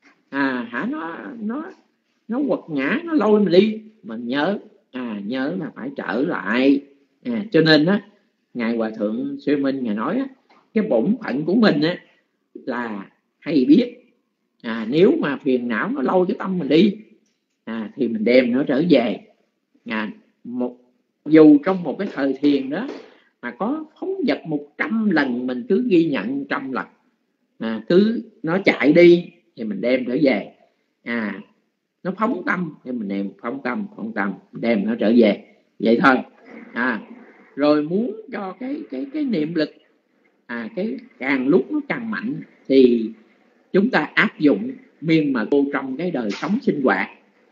Speaker 2: à hả nó nó nó quật ngã, nó lôi mình đi, mình nhớ à nhớ là phải trở lại. À, cho nên á ngài Hòa Thượng Sư Minh ngài nói á, cái bổn phận của mình á là hay biết, à nếu mà phiền não nó lôi cái tâm mình đi, à thì mình đem nó trở về. À, một dù trong một cái thời thiền đó mà có phóng dật một trăm lần, mình cứ ghi nhận trăm lần, à, cứ nó chạy đi thì mình đem trở về, à nó phóng tâm thì mình đem phóng tâm phóng tâm đem nó trở về, vậy thôi. À rồi muốn cho cái cái cái niệm lực à cái càng lúc nó càng mạnh thì chúng ta áp dụng miên mà cô trong cái đời sống sinh hoạt,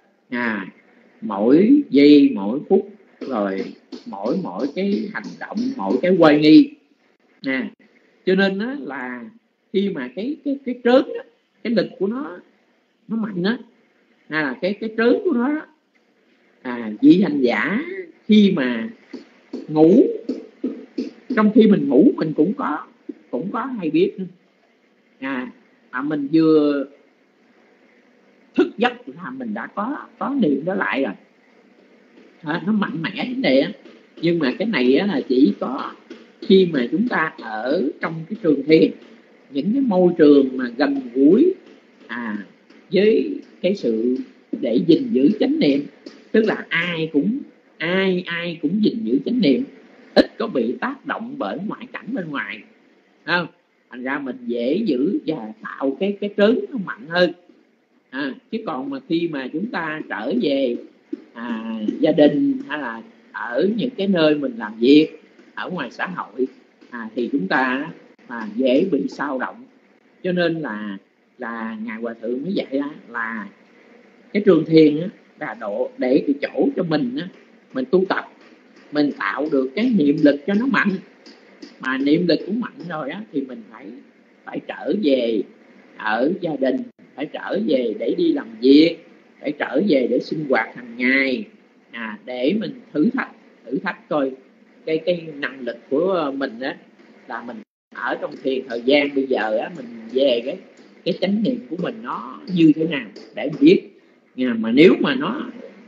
Speaker 2: à mỗi giây mỗi phút, rồi mỗi mỗi cái hành động, mỗi cái quay nghi. À cho nên đó là khi mà cái cái cái trớn đó, cái lực của nó nó mạnh đó, hay là cái cái trớn của nó đó, à vị hành giả khi mà ngủ, trong khi mình ngủ mình cũng có cũng có hay biết, à mà mình vừa thức giấc là mình đã có có niệm đó lại rồi, à, nó mạnh mẽ đến đây á. Nhưng mà cái này á, là chỉ có khi mà chúng ta ở trong cái trường thiền, những cái môi trường mà gần gũi à với cái sự để gìn giữ chánh niệm, tức là ai cũng ai ai cũng gìn giữ chánh niệm, ít có bị tác động bởi ngoại cảnh bên ngoài, không? Thành ra mình dễ giữ và tạo cái cái trớn nó mạnh hơn. À, chứ còn mà khi mà chúng ta trở về à, gia đình hay là ở những cái nơi mình làm việc ở ngoài xã hội, à, thì chúng ta à, dễ bị sao động. Cho nên là là ngài Hòa Thượng mới dạy là cái trường thiền là độ để cái chỗ cho mình mình tu tập, mình tạo được cái niệm lực cho nó mạnh, mà niệm lực cũng mạnh rồi á thì mình phải phải trở về ở gia đình, phải trở về để đi làm việc, phải trở về để sinh hoạt hàng ngày, à, để mình thử thách thử thách coi cái cái năng lực của mình á, là mình ở trong thiền thời gian bây giờ á, mình về cái cái chánh niệm của mình nó như thế nào để mình biết. À, mà nếu mà nó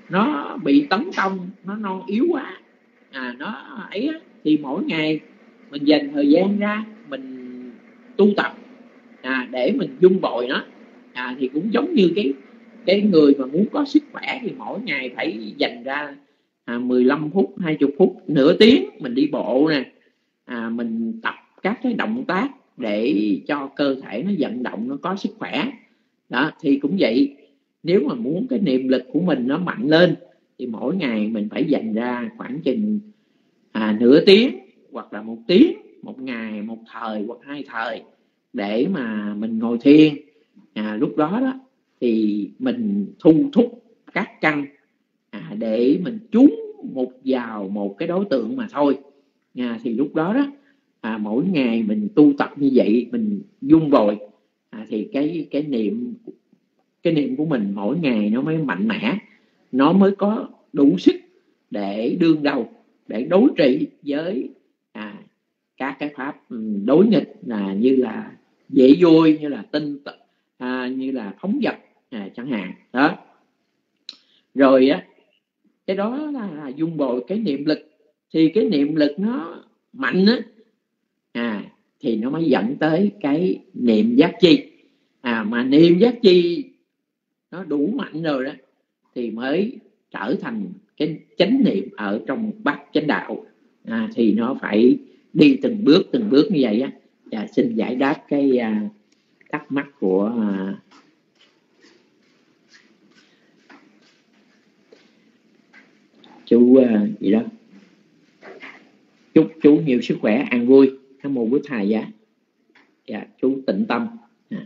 Speaker 2: nó bị tấn công, nó non yếu quá, à, nó ấy á, thì mỗi ngày mình dành thời gian ra mình tu tập, à, để mình dung bồi nó, à, thì cũng giống như cái cái người mà muốn có sức khỏe thì mỗi ngày phải dành ra à, mười lăm phút, hai mươi phút, nửa tiếng mình đi bộ nè, à, mình tập các cái động tác để cho cơ thể nó vận động, nó có sức khỏe. Đó thì cũng vậy, nếu mà muốn cái niệm lực của mình nó mạnh lên thì mỗi ngày mình phải dành ra khoảng chừng à, nửa tiếng hoặc là một tiếng, một ngày một thời hoặc hai thời để mà mình ngồi thiền. À, lúc đó đó thì mình thu thúc các căn à, để mình chú một vào một cái đối tượng mà thôi. À, thì lúc đó đó à, mỗi ngày mình tu tập như vậy, mình dung bồi à, thì cái cái niệm cái niệm của mình mỗi ngày nó mới mạnh mẽ, nó mới có đủ sức để đương đầu, để đối trị với à, các cái pháp đối nghịch là như là dễ vui, như là tinh à, như là phóng dật à, chẳng hạn đó. Rồi á, cái đó là dung bồi cái niệm lực, thì cái niệm lực nó mạnh á à, thì nó mới dẫn tới cái niệm giác chi à, mà niệm giác chi nó đủ mạnh rồi đó thì mới trở thành cái chánh niệm ở trong bát chánh đạo à, thì nó phải đi từng bước từng bước như vậy á. Và xin giải đáp cái à, thắc mắc của à, chú à, gì đó. Chúc chú nhiều sức khỏe, an vui. Nam mô Bổn Thầy giá. Dạ, chú tịnh tâm. À.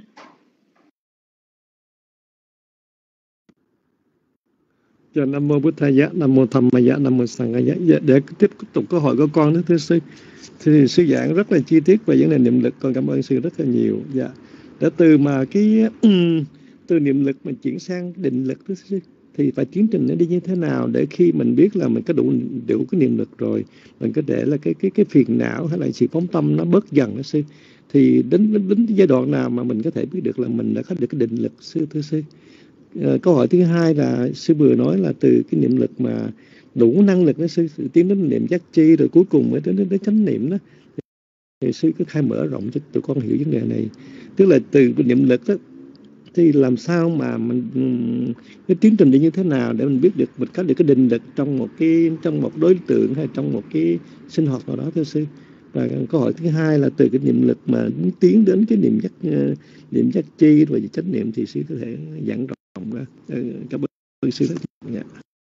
Speaker 4: Dạ, Nam mô Bổn Thầy giá, Nam mô Tham Ma giá, Nam mô Sanh Ca giá. Dạ, để tiếp tục câu hỏi của con nữa thưa sư. Thì sư giảng rất là chi tiết về vấn đề niệm lực, con cảm ơn sư rất là nhiều. Dạ. Để từ mà cái từ niệm lực mình chuyển sang định lực thưa sư, thì phải tiến trình nó đi như thế nào để khi mình biết là mình có đủ đủ cái niệm lực rồi, mình có thể là cái cái cái phiền não hay là sự phóng tâm nó bớt dần đó sư. Thì đến đến, đến giai đoạn nào mà mình có thể biết được là mình đã có được cái định lực sư thưa sư? À, câu hỏi thứ hai là sư vừa nói là từ cái niệm lực mà đủ năng lực đó sư, tiến đến niệm giác chi rồi cuối cùng mới đến đến, đến chánh niệm đó, thì sư cứ khai mở rộng cho tụi con hiểu vấn đề này. Tức là từ cái niệm lực đó thì làm sao mà mình cái tiến trình đi như thế nào để mình biết được mình có được cái định lực trong một cái trong một đối tượng hay trong một cái sinh hoạt nào đó thưa sư. Và câu hỏi thứ hai là từ cái niệm lực mà tiến đến cái niệm giác niệm giác chi rồi chánh niệm thì sư có thể giảng rộng ra. Cảm ơn sư rất nhiều.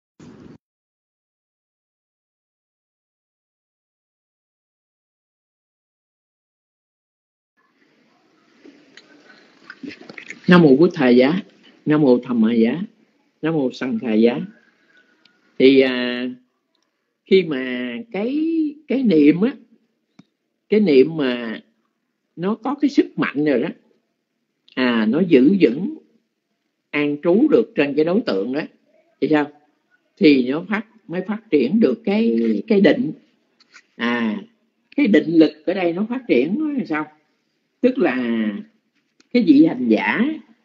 Speaker 2: Nam mô Bổn Thầy giá, Nam mô Tham Ma giá, Nam mô Sanh Ca giá. Thì à, khi mà cái cái niệm á, cái niệm mà nó có cái sức mạnh rồi đó à, nó giữ vững an trú được trên cái đối tượng đó thì sao? Thì nó phát mới phát triển được cái cái định à, cái định lực ở đây nó phát triển là sao? Tức là cái vị hành giả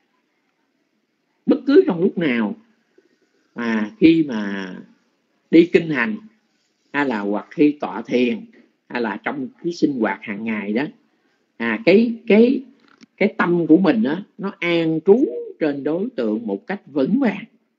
Speaker 2: bất cứ trong lúc nào mà khi mà đi kinh hành hay là hoặc khi tọa thiền hay là trong cái sinh hoạt hàng ngày đó à, cái cái cái tâm của mình đó, nó an trú trên đối tượng một cách vững vàng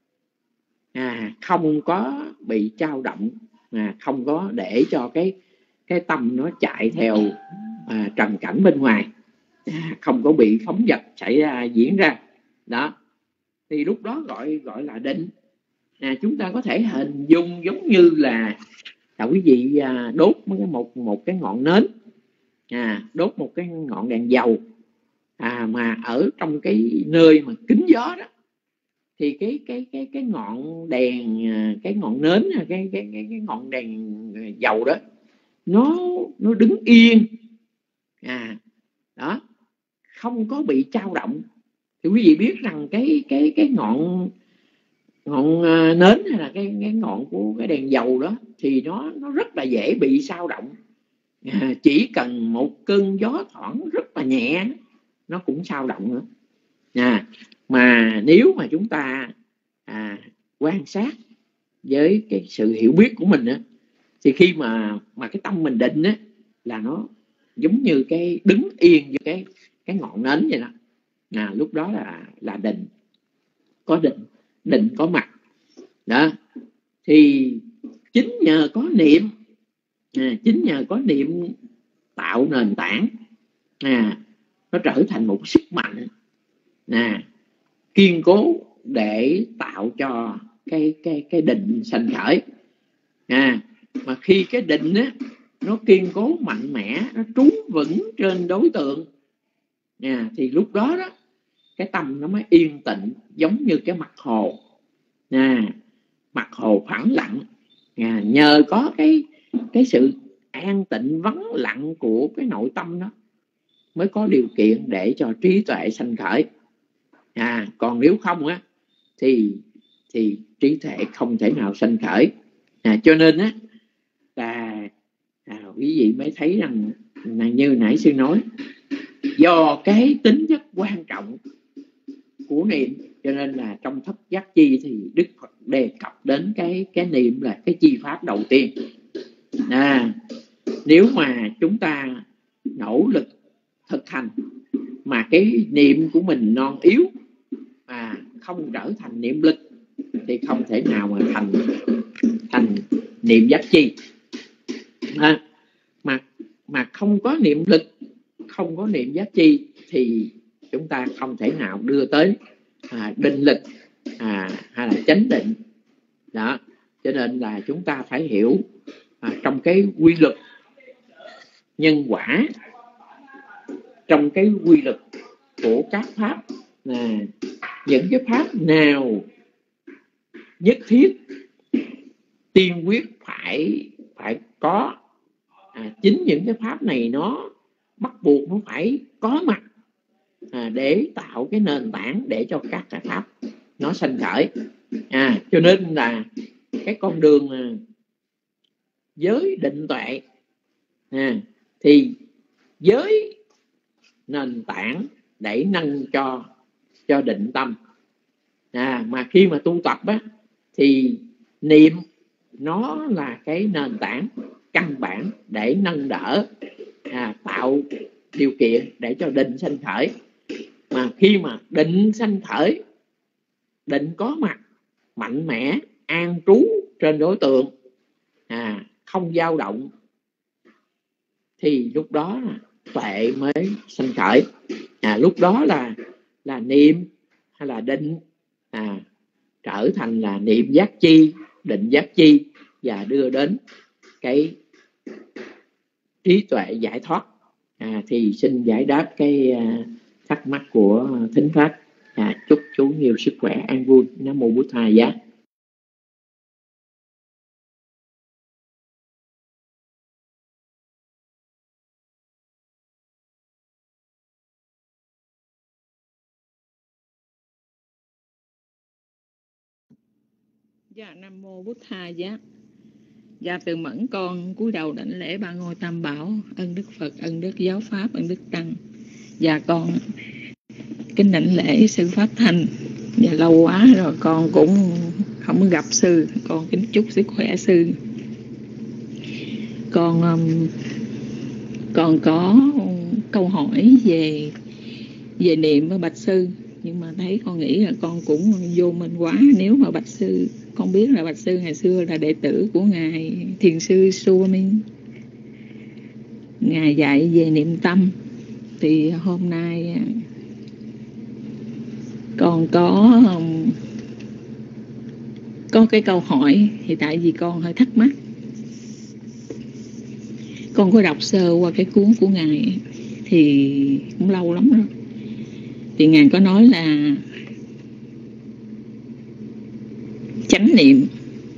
Speaker 2: à, không có bị dao động à, không có để cho cái cái tâm nó chạy theo à, trần cảnh bên ngoài à, không có bị phóng dật xảy ra diễn ra đó, thì lúc đó gọi gọi là định à. Chúng ta có thể hình dung giống như là là quý vị à, đốt một một cái ngọn nến à, đốt một cái ngọn đèn dầu à, mà ở trong cái nơi mà kín gió đó thì cái cái cái cái ngọn đèn cái ngọn nến cái cái cái, cái ngọn đèn dầu đó nó nó đứng yên à, đó, không có bị dao động. Thì quý vị biết rằng cái cái cái ngọn ngọn nến hay là cái cái ngọn của cái đèn dầu đó thì nó nó rất là dễ bị dao động à, chỉ cần một cơn gió thoảng rất là nhẹ nó cũng dao động nữa à. Mà nếu mà chúng ta à, quan sát với cái sự hiểu biết của mình á, thì khi mà mà cái tâm mình định á là nó giống như cái đứng yên như cái cái ngọn nến vậy đó à, lúc đó là là định, có định, định có mặt đó. Thì chính nhờ có niệm à, chính nhờ có niệm tạo nền tảng à, nó trở thành một sức mạnh à, kiên cố để tạo cho cái cái cái định sanh khởi à. Mà khi cái định á nó kiên cố mạnh mẽ, nó trú vững trên đối tượng à, thì lúc đó đó cái tâm nó mới yên tĩnh, giống như cái mặt hồ à, mặt hồ phẳng lặng À, nhờ có cái cái sự an tịnh vắng lặng của cái nội tâm đó mới có điều kiện để cho trí tuệ sanh khởi. À, còn nếu không á thì thì trí tuệ không thể nào sanh khởi. À, cho nên á là à, quý vị mới thấy rằng là như nãy sư nói, do cái tính chất quan trọng của niệm cho nên là trong thất giác chi thì Đức Phật đề cập đến cái cái niệm là cái chi pháp đầu tiên. À, nếu mà chúng ta nỗ lực thực hành mà cái niệm của mình non yếu, mà không trở thành niệm lực thì không thể nào mà thành thành niệm giác chi. À, mà mà không có niệm lực, không có niệm giác chi thì chúng ta không thể nào đưa tới à, định lực à, hay là chánh định đó. Cho nên là chúng ta phải hiểu à, trong cái quy luật nhân quả, trong cái quy luật của các pháp, là những cái pháp nào nhất thiết tiên quyết phải phải có, à, chính những cái pháp này nó bắt buộc nó phải có mặt à, để tạo cái nền tảng để cho các cái pháp nó sanh khởi. À, cho nên là cái con đường à, giới định tuệ à, thì giới nền tảng để nâng cho cho định tâm. À, mà khi mà tu tập á thì niệm nó là cái nền tảng căn bản để nâng đỡ à, tạo điều kiện để cho định sanh khởi. Mà khi mà định sanh khởi, định có mặt mạnh mẽ an trú trên đối tượng à, không dao động, thì lúc đó là tuệ mới sanh khởi. À, lúc đó là là niệm hay là định à, trở thành là niệm giác chi, định giác chi, và đưa đến cái trí tuệ giải thoát. À, thì xin giải đáp cái uh, thắc mắc của thính pháp. À, chúc chú nhiều sức khỏe, an vui. Nam mô Bụt Thầy giá.
Speaker 5: Dạ, Nam mô Bụt Thầy giá. Dạ, từ mẫn con cúi đầu đảnh lễ ba ngôi tam bảo, ân Đức Phật, ân Đức Giáo Pháp, ân Đức Tăng. Dạ, con kính đảnh lễ sư Pháp Thanh. Dạ, lâu quá rồi con cũng không gặp sư, con kính chúc sức khỏe sư. Con um, con có câu hỏi về về niệm với bạch sư, nhưng mà thấy con nghĩ là con cũng vô minh quá. Nếu mà bạch sư, con biết là bạch sư ngày xưa là đệ tử của ngài thiền sư Suamin, ngài dạy về niệm tâm, thì hôm nay con có có cái câu hỏi. Thì tại vì con hơi thắc mắc, con có đọc sơ qua cái cuốn của ngài thì cũng lâu lắm rồi, thì ngài có nói là chánh niệm,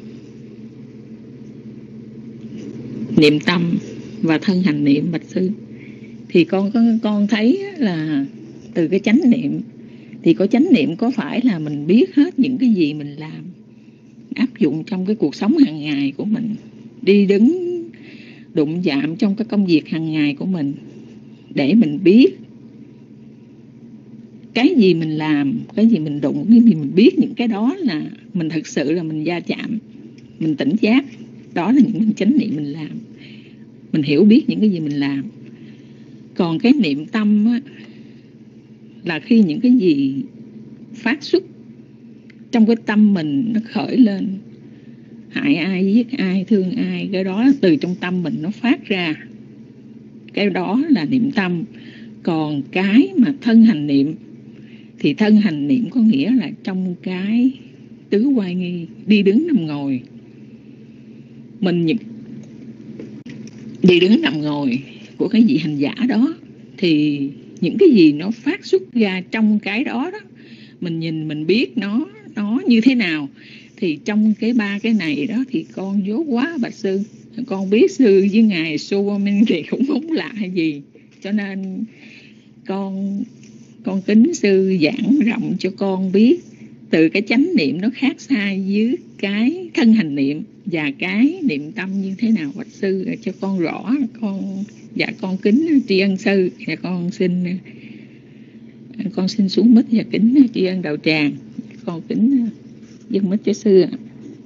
Speaker 5: niệm tâm và thân hành niệm bạch sư. Thì con con thấy là từ cái chánh niệm, thì có chánh niệm có phải là mình biết hết những cái gì mình làm, áp dụng trong cái cuộc sống hàng ngày của mình, đi đứng đụng chạm trong cái công việc hàng ngày của mình, để mình biết cái gì mình làm, cái gì mình đụng, cái gì mình biết, những cái đó là mình thực sự là mình va chạm, mình tỉnh giác, đó là những chánh niệm mình làm, mình hiểu biết những cái gì mình làm. Còn cái niệm tâm á, là khi những cái gì phát xuất trong cái tâm mình nó khởi lên, hại ai, giết ai, thương ai, cái đó từ trong tâm mình nó phát ra, cái đó là niệm tâm. Còn cái mà thân hành niệm, thì thân hành niệm có nghĩa là trong cái tứ oai nghi, đi đứng nằm ngồi, mình đi đứng nằm ngồi của cái vị hành giả đó, thì những cái gì nó phát xuất ra trong cái đó đó, mình nhìn mình biết nó nó như thế nào, Thì trong cái ba cái này đó thì con dốt quá bạch sư. Con biết sư với ngài Su Minh thì cũng không lạ gì, cho nên con con kính sư giảng rộng cho con biết từ cái chánh niệm nó khác xa với cái thân hành niệm và cái niệm tâm như thế nào, bạch sư cho con rõ. Con dạ con kính tri ân sư, và con xin con xin xuống mít và kính tri ân đạo tràng. Con kính dâng mít cho sư ạ.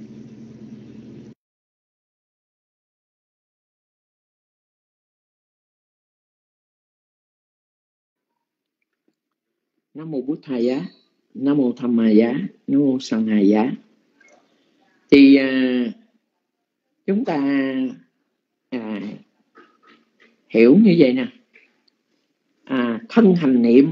Speaker 2: Nam mô Bụt Thầy Giá, Nam mô Tham Ma Giá, Nam mô Sanh Hà Giá. Thì à, chúng ta à, hiểu như vậy nè. À, thân hành niệm,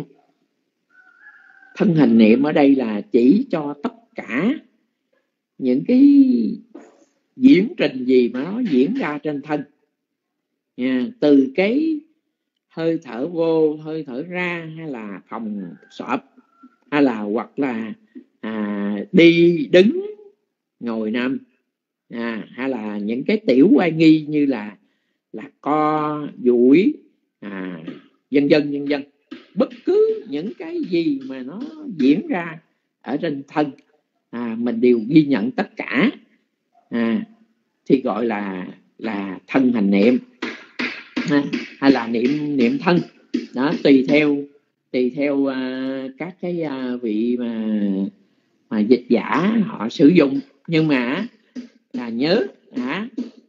Speaker 2: thân hành niệm ở đây là chỉ cho tất cả những cái diễn trình gì mà nó diễn ra trên thân. À, từ cái hơi thở vô, hơi thở ra, hay là phòng sọp, hay là hoặc là à, đi đứng ngồi nằm, à, hay là những cái tiểu oai nghi như là là co duỗi, à, vân vân vân vân, bất cứ những cái gì mà nó diễn ra ở trên thân, à, mình đều ghi nhận tất cả, à, thì gọi là là thân hành niệm, à, hay là niệm niệm thân đó, tùy theo tùy theo uh, các cái uh, vị mà mà dịch giả họ sử dụng. Nhưng mà là nhớ à,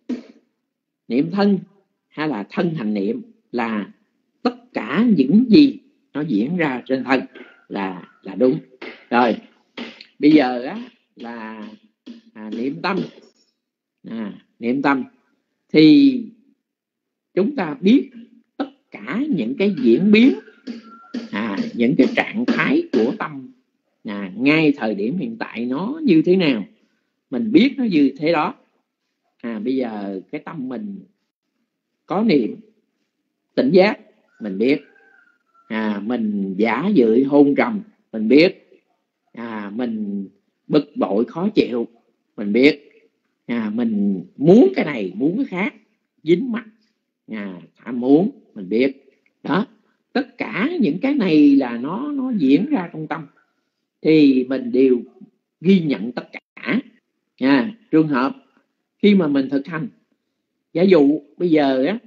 Speaker 2: niệm thân hay là thân hành niệm là tất cả những gì nó diễn ra trên thân là là đúng rồi. Bây giờ á là à, niệm tâm, à, niệm tâm thì chúng ta biết tất cả những cái diễn biến, à, những cái trạng thái của tâm, à, ngay thời điểm hiện tại nó như thế nào, mình biết nó như thế đó. À, bây giờ cái tâm mình có niệm tỉnh giác, mình biết. À, mình giả dự hôn trầm, mình biết. À, mình bực bội khó chịu, mình biết. À, mình muốn cái này muốn cái khác, dính mắc, à, tham muốn, mình biết. Đó, tất cả những cái này là nó nó diễn ra trong tâm thì mình đều ghi nhận tất cả. À, trường hợp khi mà mình thực hành, giả dụ bây giờ á,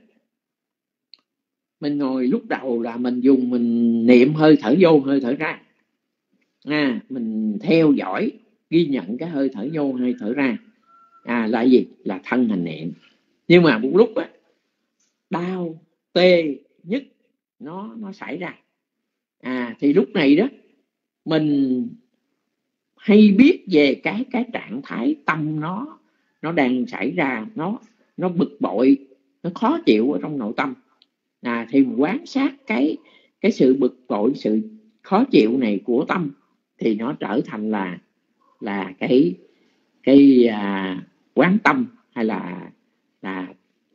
Speaker 2: mình ngồi lúc đầu là mình dùng mình niệm hơi thở vô hơi thở ra, à, mình theo dõi ghi nhận cái hơi thở vô hơi thở ra, à, là gì? Là thân hành niệm. Nhưng mà một lúc á, đau tê nhức nó nó xảy ra, à, thì lúc này đó mình hay biết về cái cái trạng thái tâm nó nó đang xảy ra, nó nó bực bội, nó khó chịu ở trong nội tâm, à, thì mình quan sát cái cái sự bực bội, sự khó chịu này của tâm thì nó trở thành là là cái cái à, quán tâm hay là là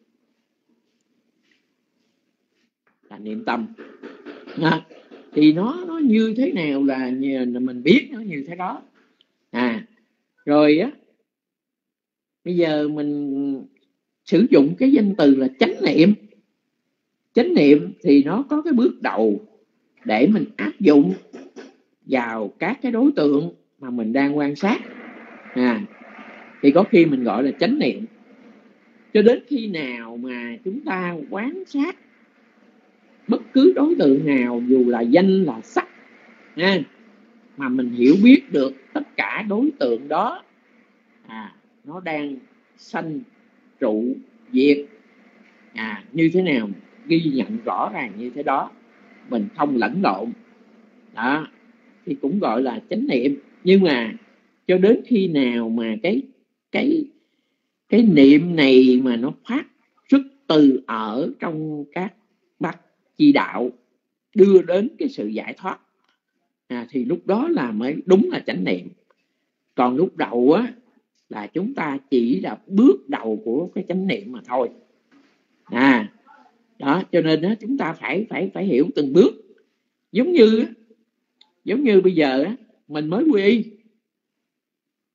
Speaker 2: là niệm tâm. À, thì nó nó như thế nào là mình biết nó như thế đó. À, rồi á, bây giờ mình sử dụng cái danh từ là chánh niệm. Chánh niệm thì nó có cái bước đầu để mình áp dụng vào các cái đối tượng mà mình đang quan sát, à, thì có khi mình gọi là chánh niệm. Cho đến khi nào mà chúng ta quan sát bất cứ đối tượng nào, dù là danh là sắc, à, mà mình hiểu biết được tất cả đối tượng đó, à, nó đang sanh trụ diệt, à, như thế nào, ghi nhận rõ ràng như thế đó, mình không lẫn lộn đó, thì cũng gọi là chánh niệm. Nhưng mà cho đến khi nào mà cái cái cái niệm này mà nó phát xuất từ ở trong các bát chi đạo đưa đến cái sự giải thoát, à, thì lúc đó là mới đúng là chánh niệm. Còn lúc đầu á là chúng ta chỉ là bước đầu của cái chánh niệm mà thôi. À, đó, cho nên đó, chúng ta phải phải phải hiểu từng bước. Giống như giống như bây giờ á, mình mới quy y,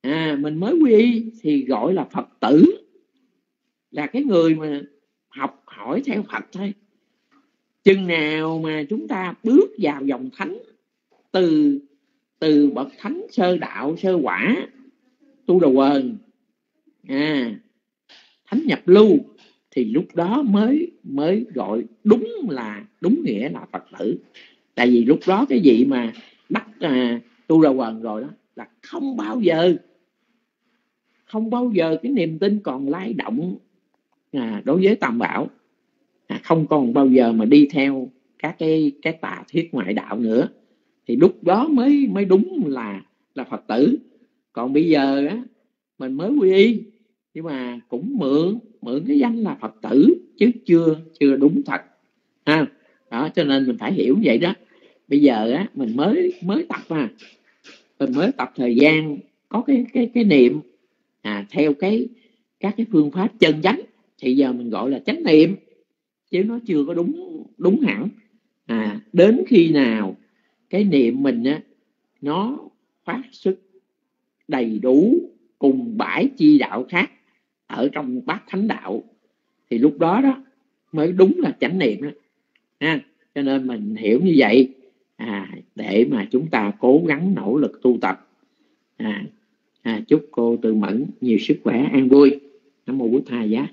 Speaker 2: à, mình mới quy y thì gọi là Phật tử, là cái người mà học hỏi theo Phật thôi. Chừng nào mà chúng ta bước vào dòng thánh, từ từ bậc thánh sơ đạo sơ quả tu đầu quần, à, thánh nhập lưu, thì lúc đó mới mới gọi đúng là đúng nghĩa là Phật tử. Tại vì lúc đó cái vị mà đắc à, tu đầu quần rồi đó là không bao giờ không bao giờ cái niềm tin còn lay động à, đối với Tam Bảo, à, không còn bao giờ mà đi theo các cái cái tà thuyết ngoại đạo nữa, thì lúc đó mới mới đúng là là Phật tử. Còn bây giờ á, mình mới quy y nhưng mà cũng mượn mượn cái danh là Phật tử chứ chưa chưa đúng thật ha. Đó, cho nên mình phải hiểu vậy đó. Bây giờ á, mình mới mới tập mà mình mới tập thời gian có cái cái cái niệm à, theo cái các cái phương pháp chân chánh, thì giờ mình gọi là chánh niệm chứ nó chưa có đúng đúng hẳn. À, đến khi nào cái niệm mình á, nó phát xuất đầy đủ cùng bãi chi đạo khác ở trong bát thánh đạo, thì lúc đó đó mới đúng là chánh niệm đó ha. Cho nên mình hiểu như vậy à, để mà chúng ta cố gắng nỗ lực tu tập. à, à, chúc cô Từ Mẫn nhiều sức khỏe an vui. Nam mô Bổn Thà Giá.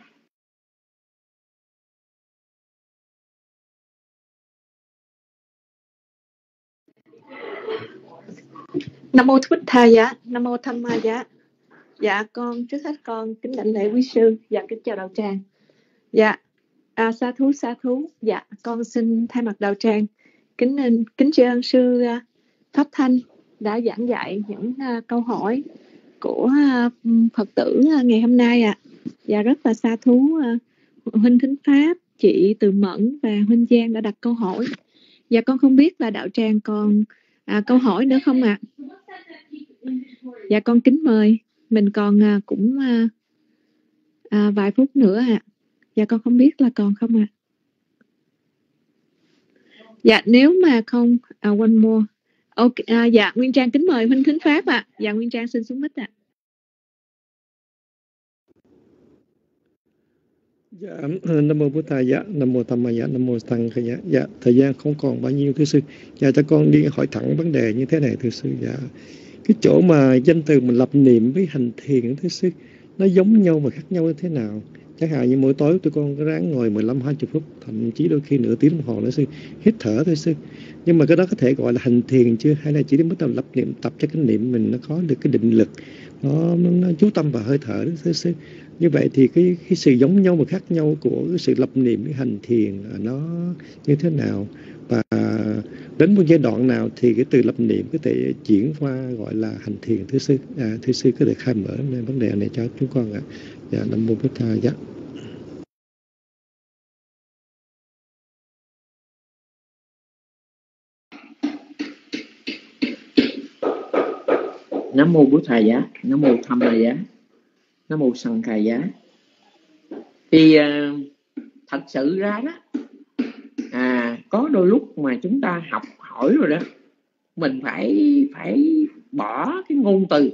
Speaker 1: Nam mô Bổn Thà Giá, Nam mô Tham Ma Giá. Dạ con trước hết con kính đảnh lễ quý sư. Dạ kính chào đạo tràng. Dạ à, sa thú sa thú. Dạ con xin thay mặt đạo tràng kính kính tri ân sư uh, Pháp Thanh đã giảng dạy những uh, câu hỏi của uh, Phật tử uh, ngày hôm nay ạ. À. Dạ rất là sa thú uh, huynh Thính Pháp, chị Từ Mẫn và huynh Giang đã đặt câu hỏi. Dạ con không biết là đạo tràng còn à, câu hỏi nữa không ạ? À? Dạ con kính mời. Mình còn à, cũng à, à, vài phút nữa ạ. À. Dạ con không biết là còn không ạ. À? Dạ nếu mà không à, one more. Ok, à, dạ Nguyên Trang kính mời huynh Thính Pháp ạ. À. Dạ Nguyên Trang xin xuống mic ạ. À.
Speaker 4: Dạ, Nam mô Bổn Thầy Giá, Nam mô Tham Ma Giá, Nam mô Tăng Khả Giá. Dạ, thời gian không còn bao nhiêu thưa sư. Dạ, cho con đi hỏi thẳng vấn đề như thế này thưa sư. Dạ, cái chỗ mà danh từ mình lập niệm với hành thiền thưa sư, nó giống nhau mà khác nhau như thế nào? Chẳng hạn như mỗi tối tụi con có ráng ngồi mười lăm hai mươi phút, thậm chí đôi khi nửa tiếng đồng hồ nữa sư, hít thở thôi sư. Nhưng mà cái đó có thể gọi là hành thiền chưa? Hay là chỉ đến mức đầu lập niệm tập cho cái niệm mình nó có được cái định lực, nó, nó, nó chú tâm vào hơi thở đó thưa sư. Như vậy thì cái, cái sự giống nhau mà khác nhau của cái sự lập niệm với hành thiền nó như thế nào? Và đến một giai đoạn nào thì cái từ lập niệm có thể chuyển qua gọi là hành thiền thưa sư? À, thưa sư có thể khai mở vấn đề này cho chúng con ạ. À. Dạ, Nam mô Bổn Thầy Giá.
Speaker 2: Nam mô Bổn Thầy Giá, Nam mô Tham Ma Giá, Nam mô Sanh Kha Giá. Thì uh, thật sự ra đó à, có đôi lúc mà chúng ta học hỏi rồi đó, mình phải phải bỏ cái ngôn từ,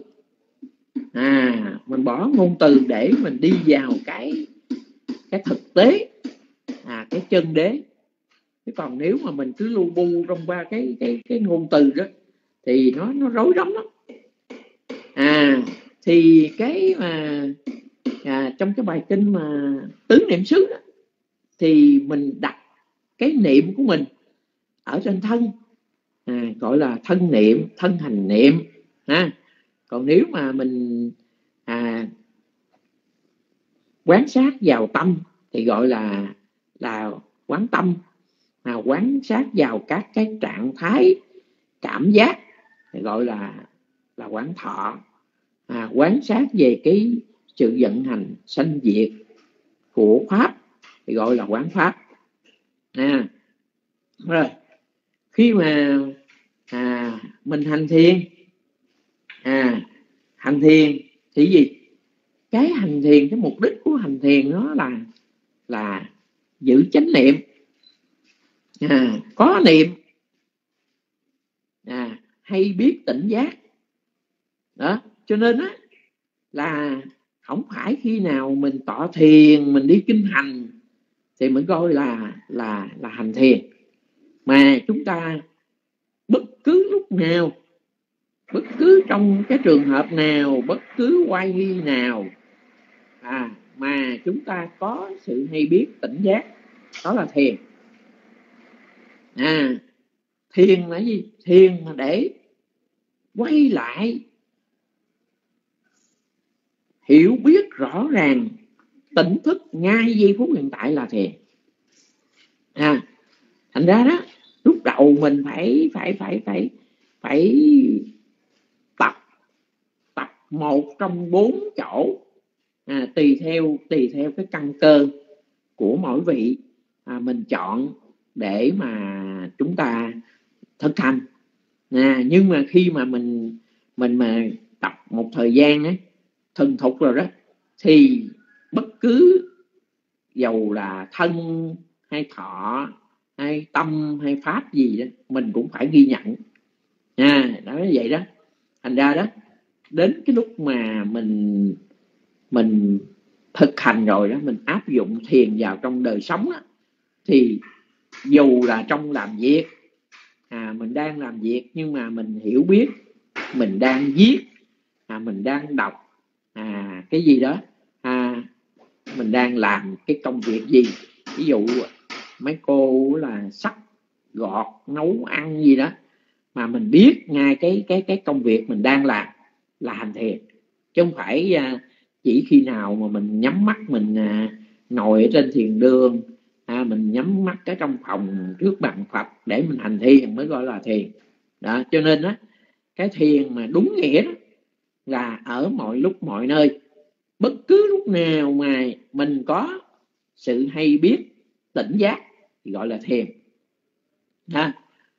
Speaker 2: à mình bỏ ngôn từ để mình đi vào cái cái thực tế, à cái chân đế. Chứ còn nếu mà mình cứ lu bu trong ba cái cái cái ngôn từ đó thì nó nó rối rắm lắm. À thì cái mà à, trong cái bài kinh mà tứ niệm xứ đó, thì mình đặt cái niệm của mình ở trên thân, à, gọi là thân niệm, thân hành niệm ha. Còn nếu mà mình à, quán sát vào tâm thì gọi là là quán tâm, à, quán sát vào các cái trạng thái cảm giác thì gọi là là quán thọ, à, quán sát về cái sự vận hành sanh diệt của pháp thì gọi là quán pháp. À, rồi khi mà à, mình hành thiền, à hành thiền thì gì? Cái hành thiền, cái mục đích của hành thiền nó là là giữ chánh niệm, à, có niệm, à, hay biết tỉnh giác đó. Cho nên á, là không phải khi nào mình tọa thiền, mình đi kinh hành thì mới gọi là là là hành thiền, mà chúng ta bất cứ lúc nào, bất cứ trong cái trường hợp nào, bất cứ quay nghi nào à, mà chúng ta có sự hay biết tỉnh giác, đó là thiền. À, thiền là gì? Thiền là để quay lại hiểu biết rõ ràng, tỉnh thức ngay giây phút hiện tại là thiền. À, thành ra đó, lúc đầu mình phải phải phải phải phải tập tập một trong bốn chỗ, à, tùy theo tùy theo cái căn cơ của mỗi vị, à, mình chọn để mà chúng ta thực hành. À, nhưng mà khi mà mình mình mà tập một thời gian ấy, thuần thục rồi đó, thì bất cứ dầu là thân hay thọ hay tâm hay pháp gì đó, mình cũng phải ghi nhận. À, đó là vậy đó. Thành ra đó, đến cái lúc mà mình mình thực hành rồi đó, mình áp dụng thiền vào trong đời sống đó, thì dù là trong làm việc, à, mình đang làm việc nhưng mà mình hiểu biết, mình đang viết, à, mình đang đọc, à, cái gì đó, à, mình đang làm cái công việc gì, ví dụ mấy cô là sắc gọt nấu ăn gì đó, mà mình biết ngay cái cái cái công việc mình đang làm là hành thiền, chứ không phải à, chỉ khi nào mà mình nhắm mắt mình à, ngồi ở trên thiền đường, à, mình nhắm mắt ở trong phòng trước bàn Phật để mình hành thiền mới gọi là thiền. Đó, cho nên đó, cái thiền mà đúng nghĩa đó là ở mọi lúc mọi nơi, bất cứ lúc nào mà mình có sự hay biết tỉnh giác thì gọi là thiền. Ha.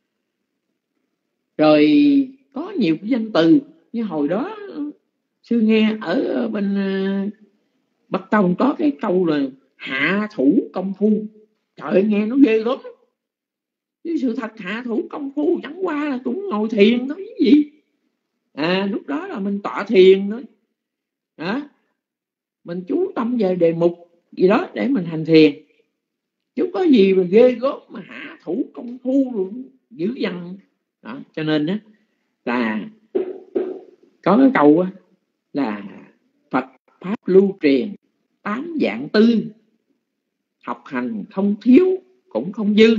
Speaker 2: Rồi có nhiều cái danh từ, như hồi đó sư nghe ở bên Bắc Tông có cái câu là hạ thủ công phu. Trời ơi, nghe nó ghê lắm. Chứ sự thật hạ thủ công phu chẳng qua là cũng ngồi thiền thôi chứ gì. À, lúc đó là mình tọa thiền thôi. Đó. Mình chú tâm về đề mục gì đó để mình hành thiền. Chứ có gì mà ghê gớm mà hạ thủ công phu luôn, dữ dằn. Đó, cho nên đó, là có cái câu đó, là Phật Pháp lưu truyền tám dạng tư, học hành không thiếu cũng không dư.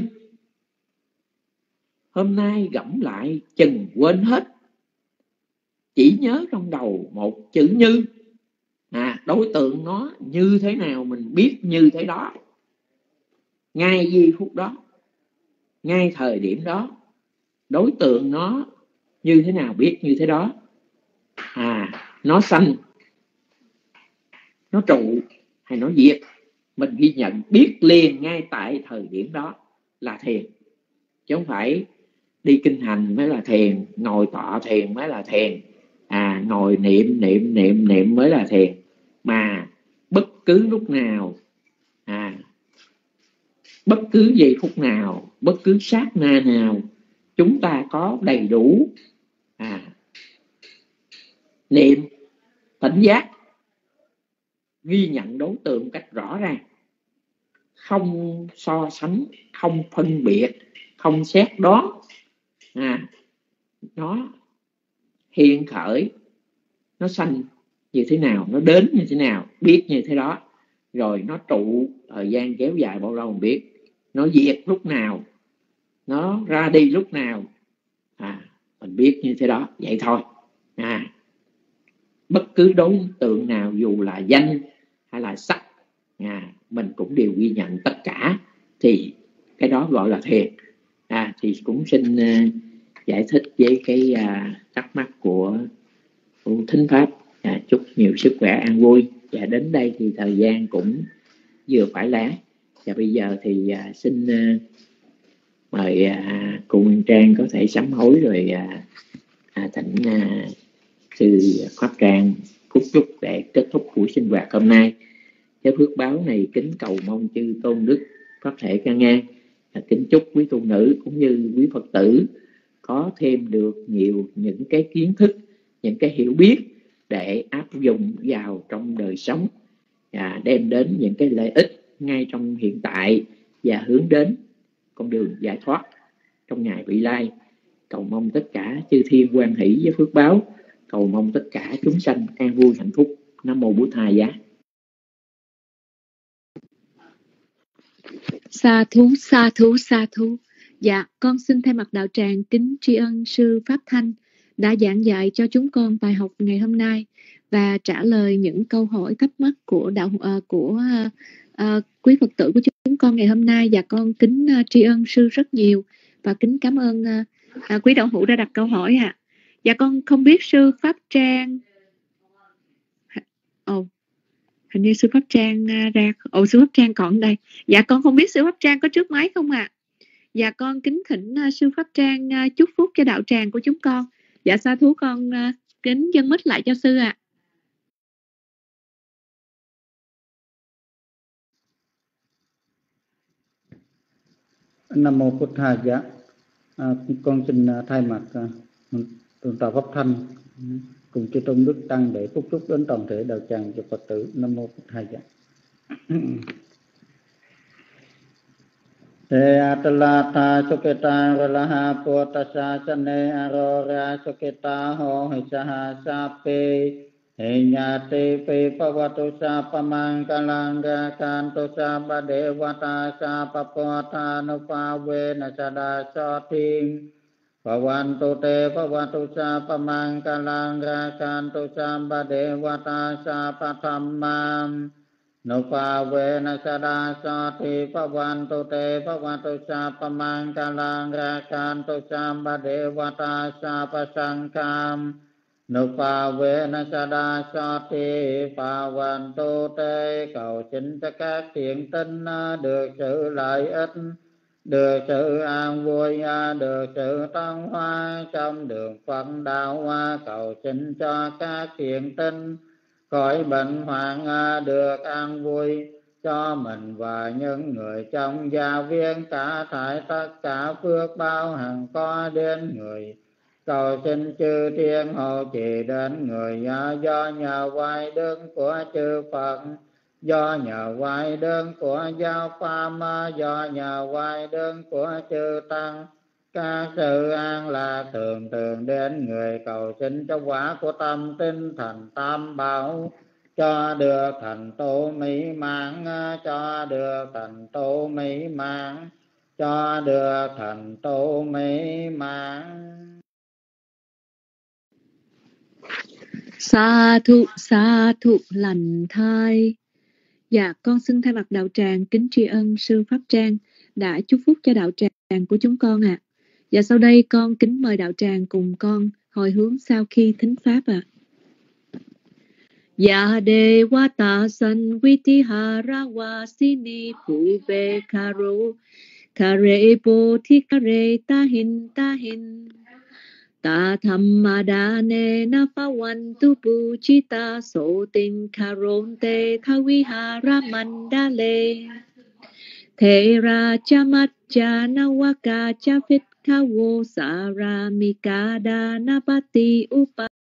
Speaker 2: Hôm nay gẫm lại chừng quên hết, chỉ nhớ trong đầu một chữ như. À, đối tượng nó như thế nào mình biết như thế đó, ngay giây phút đó, ngay thời điểm đó, đối tượng nó như thế nào biết như thế đó. À, nó sanh, nó trụ hay nó diệt, mình ghi nhận biết liền ngay tại thời điểm đó là thiền. Chứ không phải đi kinh hành mới là thiền, ngồi tọa thiền mới là thiền, à, ngồi niệm niệm niệm niệm mới là thiền. Mà bất cứ lúc nào, à, bất cứ giây phút nào, bất cứ sát na nào, chúng ta có đầy đủ à, niệm tỉnh giác, ghi nhận đối tượng cách rõ ràng, không so sánh, không phân biệt, không xét đoán. À, nó hiện khởi, nó sanh như thế nào, nó đến như thế nào, biết như thế đó. Rồi nó trụ thời gian kéo dài bao lâu không biết, nó diệt lúc nào, nó ra đi lúc nào, à, mình biết như thế đó, vậy thôi. À, bất cứ đối tượng nào dù là danh hay là sắc, à, mình cũng đều ghi nhận tất cả, thì cái đó gọi là thiền. À, thì cũng xin uh, giải thích với cái uh, thắc mắc của, của Thính Pháp. À, chúc nhiều sức khỏe an vui. Và đến đây thì thời gian cũng vừa phải lá. Và bây giờ thì uh, xin uh, mời uh, cô Nguyên Trang có thể sám hối rồi uh, uh, thỉnh uh, sư Pháp Trang phút chúc để kết thúc buổi sinh hoạt hôm nay. Cái phước báo này kính cầu mong chư tôn đức pháp thể căn ngang, kính chúc quý tu nữ cũng như quý Phật tử có thêm được nhiều những cái kiến thức, những cái hiểu biết để áp dụng vào trong đời sống, à, đem đến những cái lợi ích ngay trong hiện tại và hướng đến con đường giải thoát trong ngày vị lai. Cầu mong tất cả chư thiên hoan hỷ với phước báo, cầu mong tất cả chúng sanh an vui hạnh phúc. Nam mô Bụt Thầy Giá.
Speaker 1: Sa thú, sa thú, sa thú. Dạ, con xin thay mặt đạo tràng kính tri ân sư Pháp Thanh đã giảng dạy cho chúng con bài học ngày hôm nay và trả lời những câu hỏi thắc mắc của đạo uh, của uh, uh, quý Phật tử của chúng con ngày hôm nay. Và con kính uh, tri ân sư rất nhiều và kính cảm ơn uh, uh, quý đạo hữu đã đặt câu hỏi ạ. À. Dạ con không biết sư Pháp Trang. Ồ. Oh. Hình như sư Pháp Trang ra. Ồ, sư Pháp Trang còn ở đây. Dạ con không biết sư Pháp Trang có trước máy không ạ? À? Dạ con kính thỉnh uh, sư Pháp Trang uh, chúc phúc cho đạo tràng của chúng con. Dạ sa thú con uh, kính dâng mic lại cho sư ạ. À.
Speaker 6: Nam mô Bụt Thầy Giá. À, con xin thay mặt uh, Thượng tọa Pháp Thanh cùng chư tôn đức tăng để phúc chúc đến toàn thể đạo tràng cho Phật tử. Nam mô Bụt Thầy Giá. Te atalata suketa ralaha potasa chane arora suketa ho hisaha sape henyate pe pavatu sa pamangkalanga kanto sa badevata sa papota nupawe nasada soting pavantu te pavatu sa pamangkalanga kanto sa badevata sa patamam Nupa vena sada sati pavantu te pavantu sa pamangkalang rakantu samba devata sa pasangkam Nupa vena sada sati pavantu te cầu xin cho các thiện tinh được sự lợi ích, được sự an vui, được sự tăng hoa trong đường Phật đạo. Cầu xin cho các thiện tinh khỏi bệnh hoạn được an vui cho mình và những người trong gia viên, cả thải tất cả phước bao hằng có đến người. Cầu xin chư thiên hộ trì đến người do nhờ oai đức của chư Phật, do nhờ oai đức của giáo pháp, do nhờ oai đức của chư tăng. Các sự an lạc thường thường đến người. Cầu xin cho quả của tâm tinh thành tam bảo cho được thành tựu mỹ mãn, cho được thành tựu mỹ mãn, cho được thành tựu mỹ mãn.
Speaker 1: Sa thụ, sa thụ lành thai. Dạ, con xin thay mặt đạo tràng kính tri ân sư Pháp Trang đã chúc phúc cho đạo tràng của chúng con ạ. À. Và sau đây con kính mời đạo tràng cùng con hồi hướng sau khi thính pháp ạ. À. Ya de wata san vitihara wasini pube karo kare po thi kare tahin tahin ta thammadane na pawantu puchita so tin karonte thawihara mandale Thera chamacha nawaka chafit kawo saramikada napati upa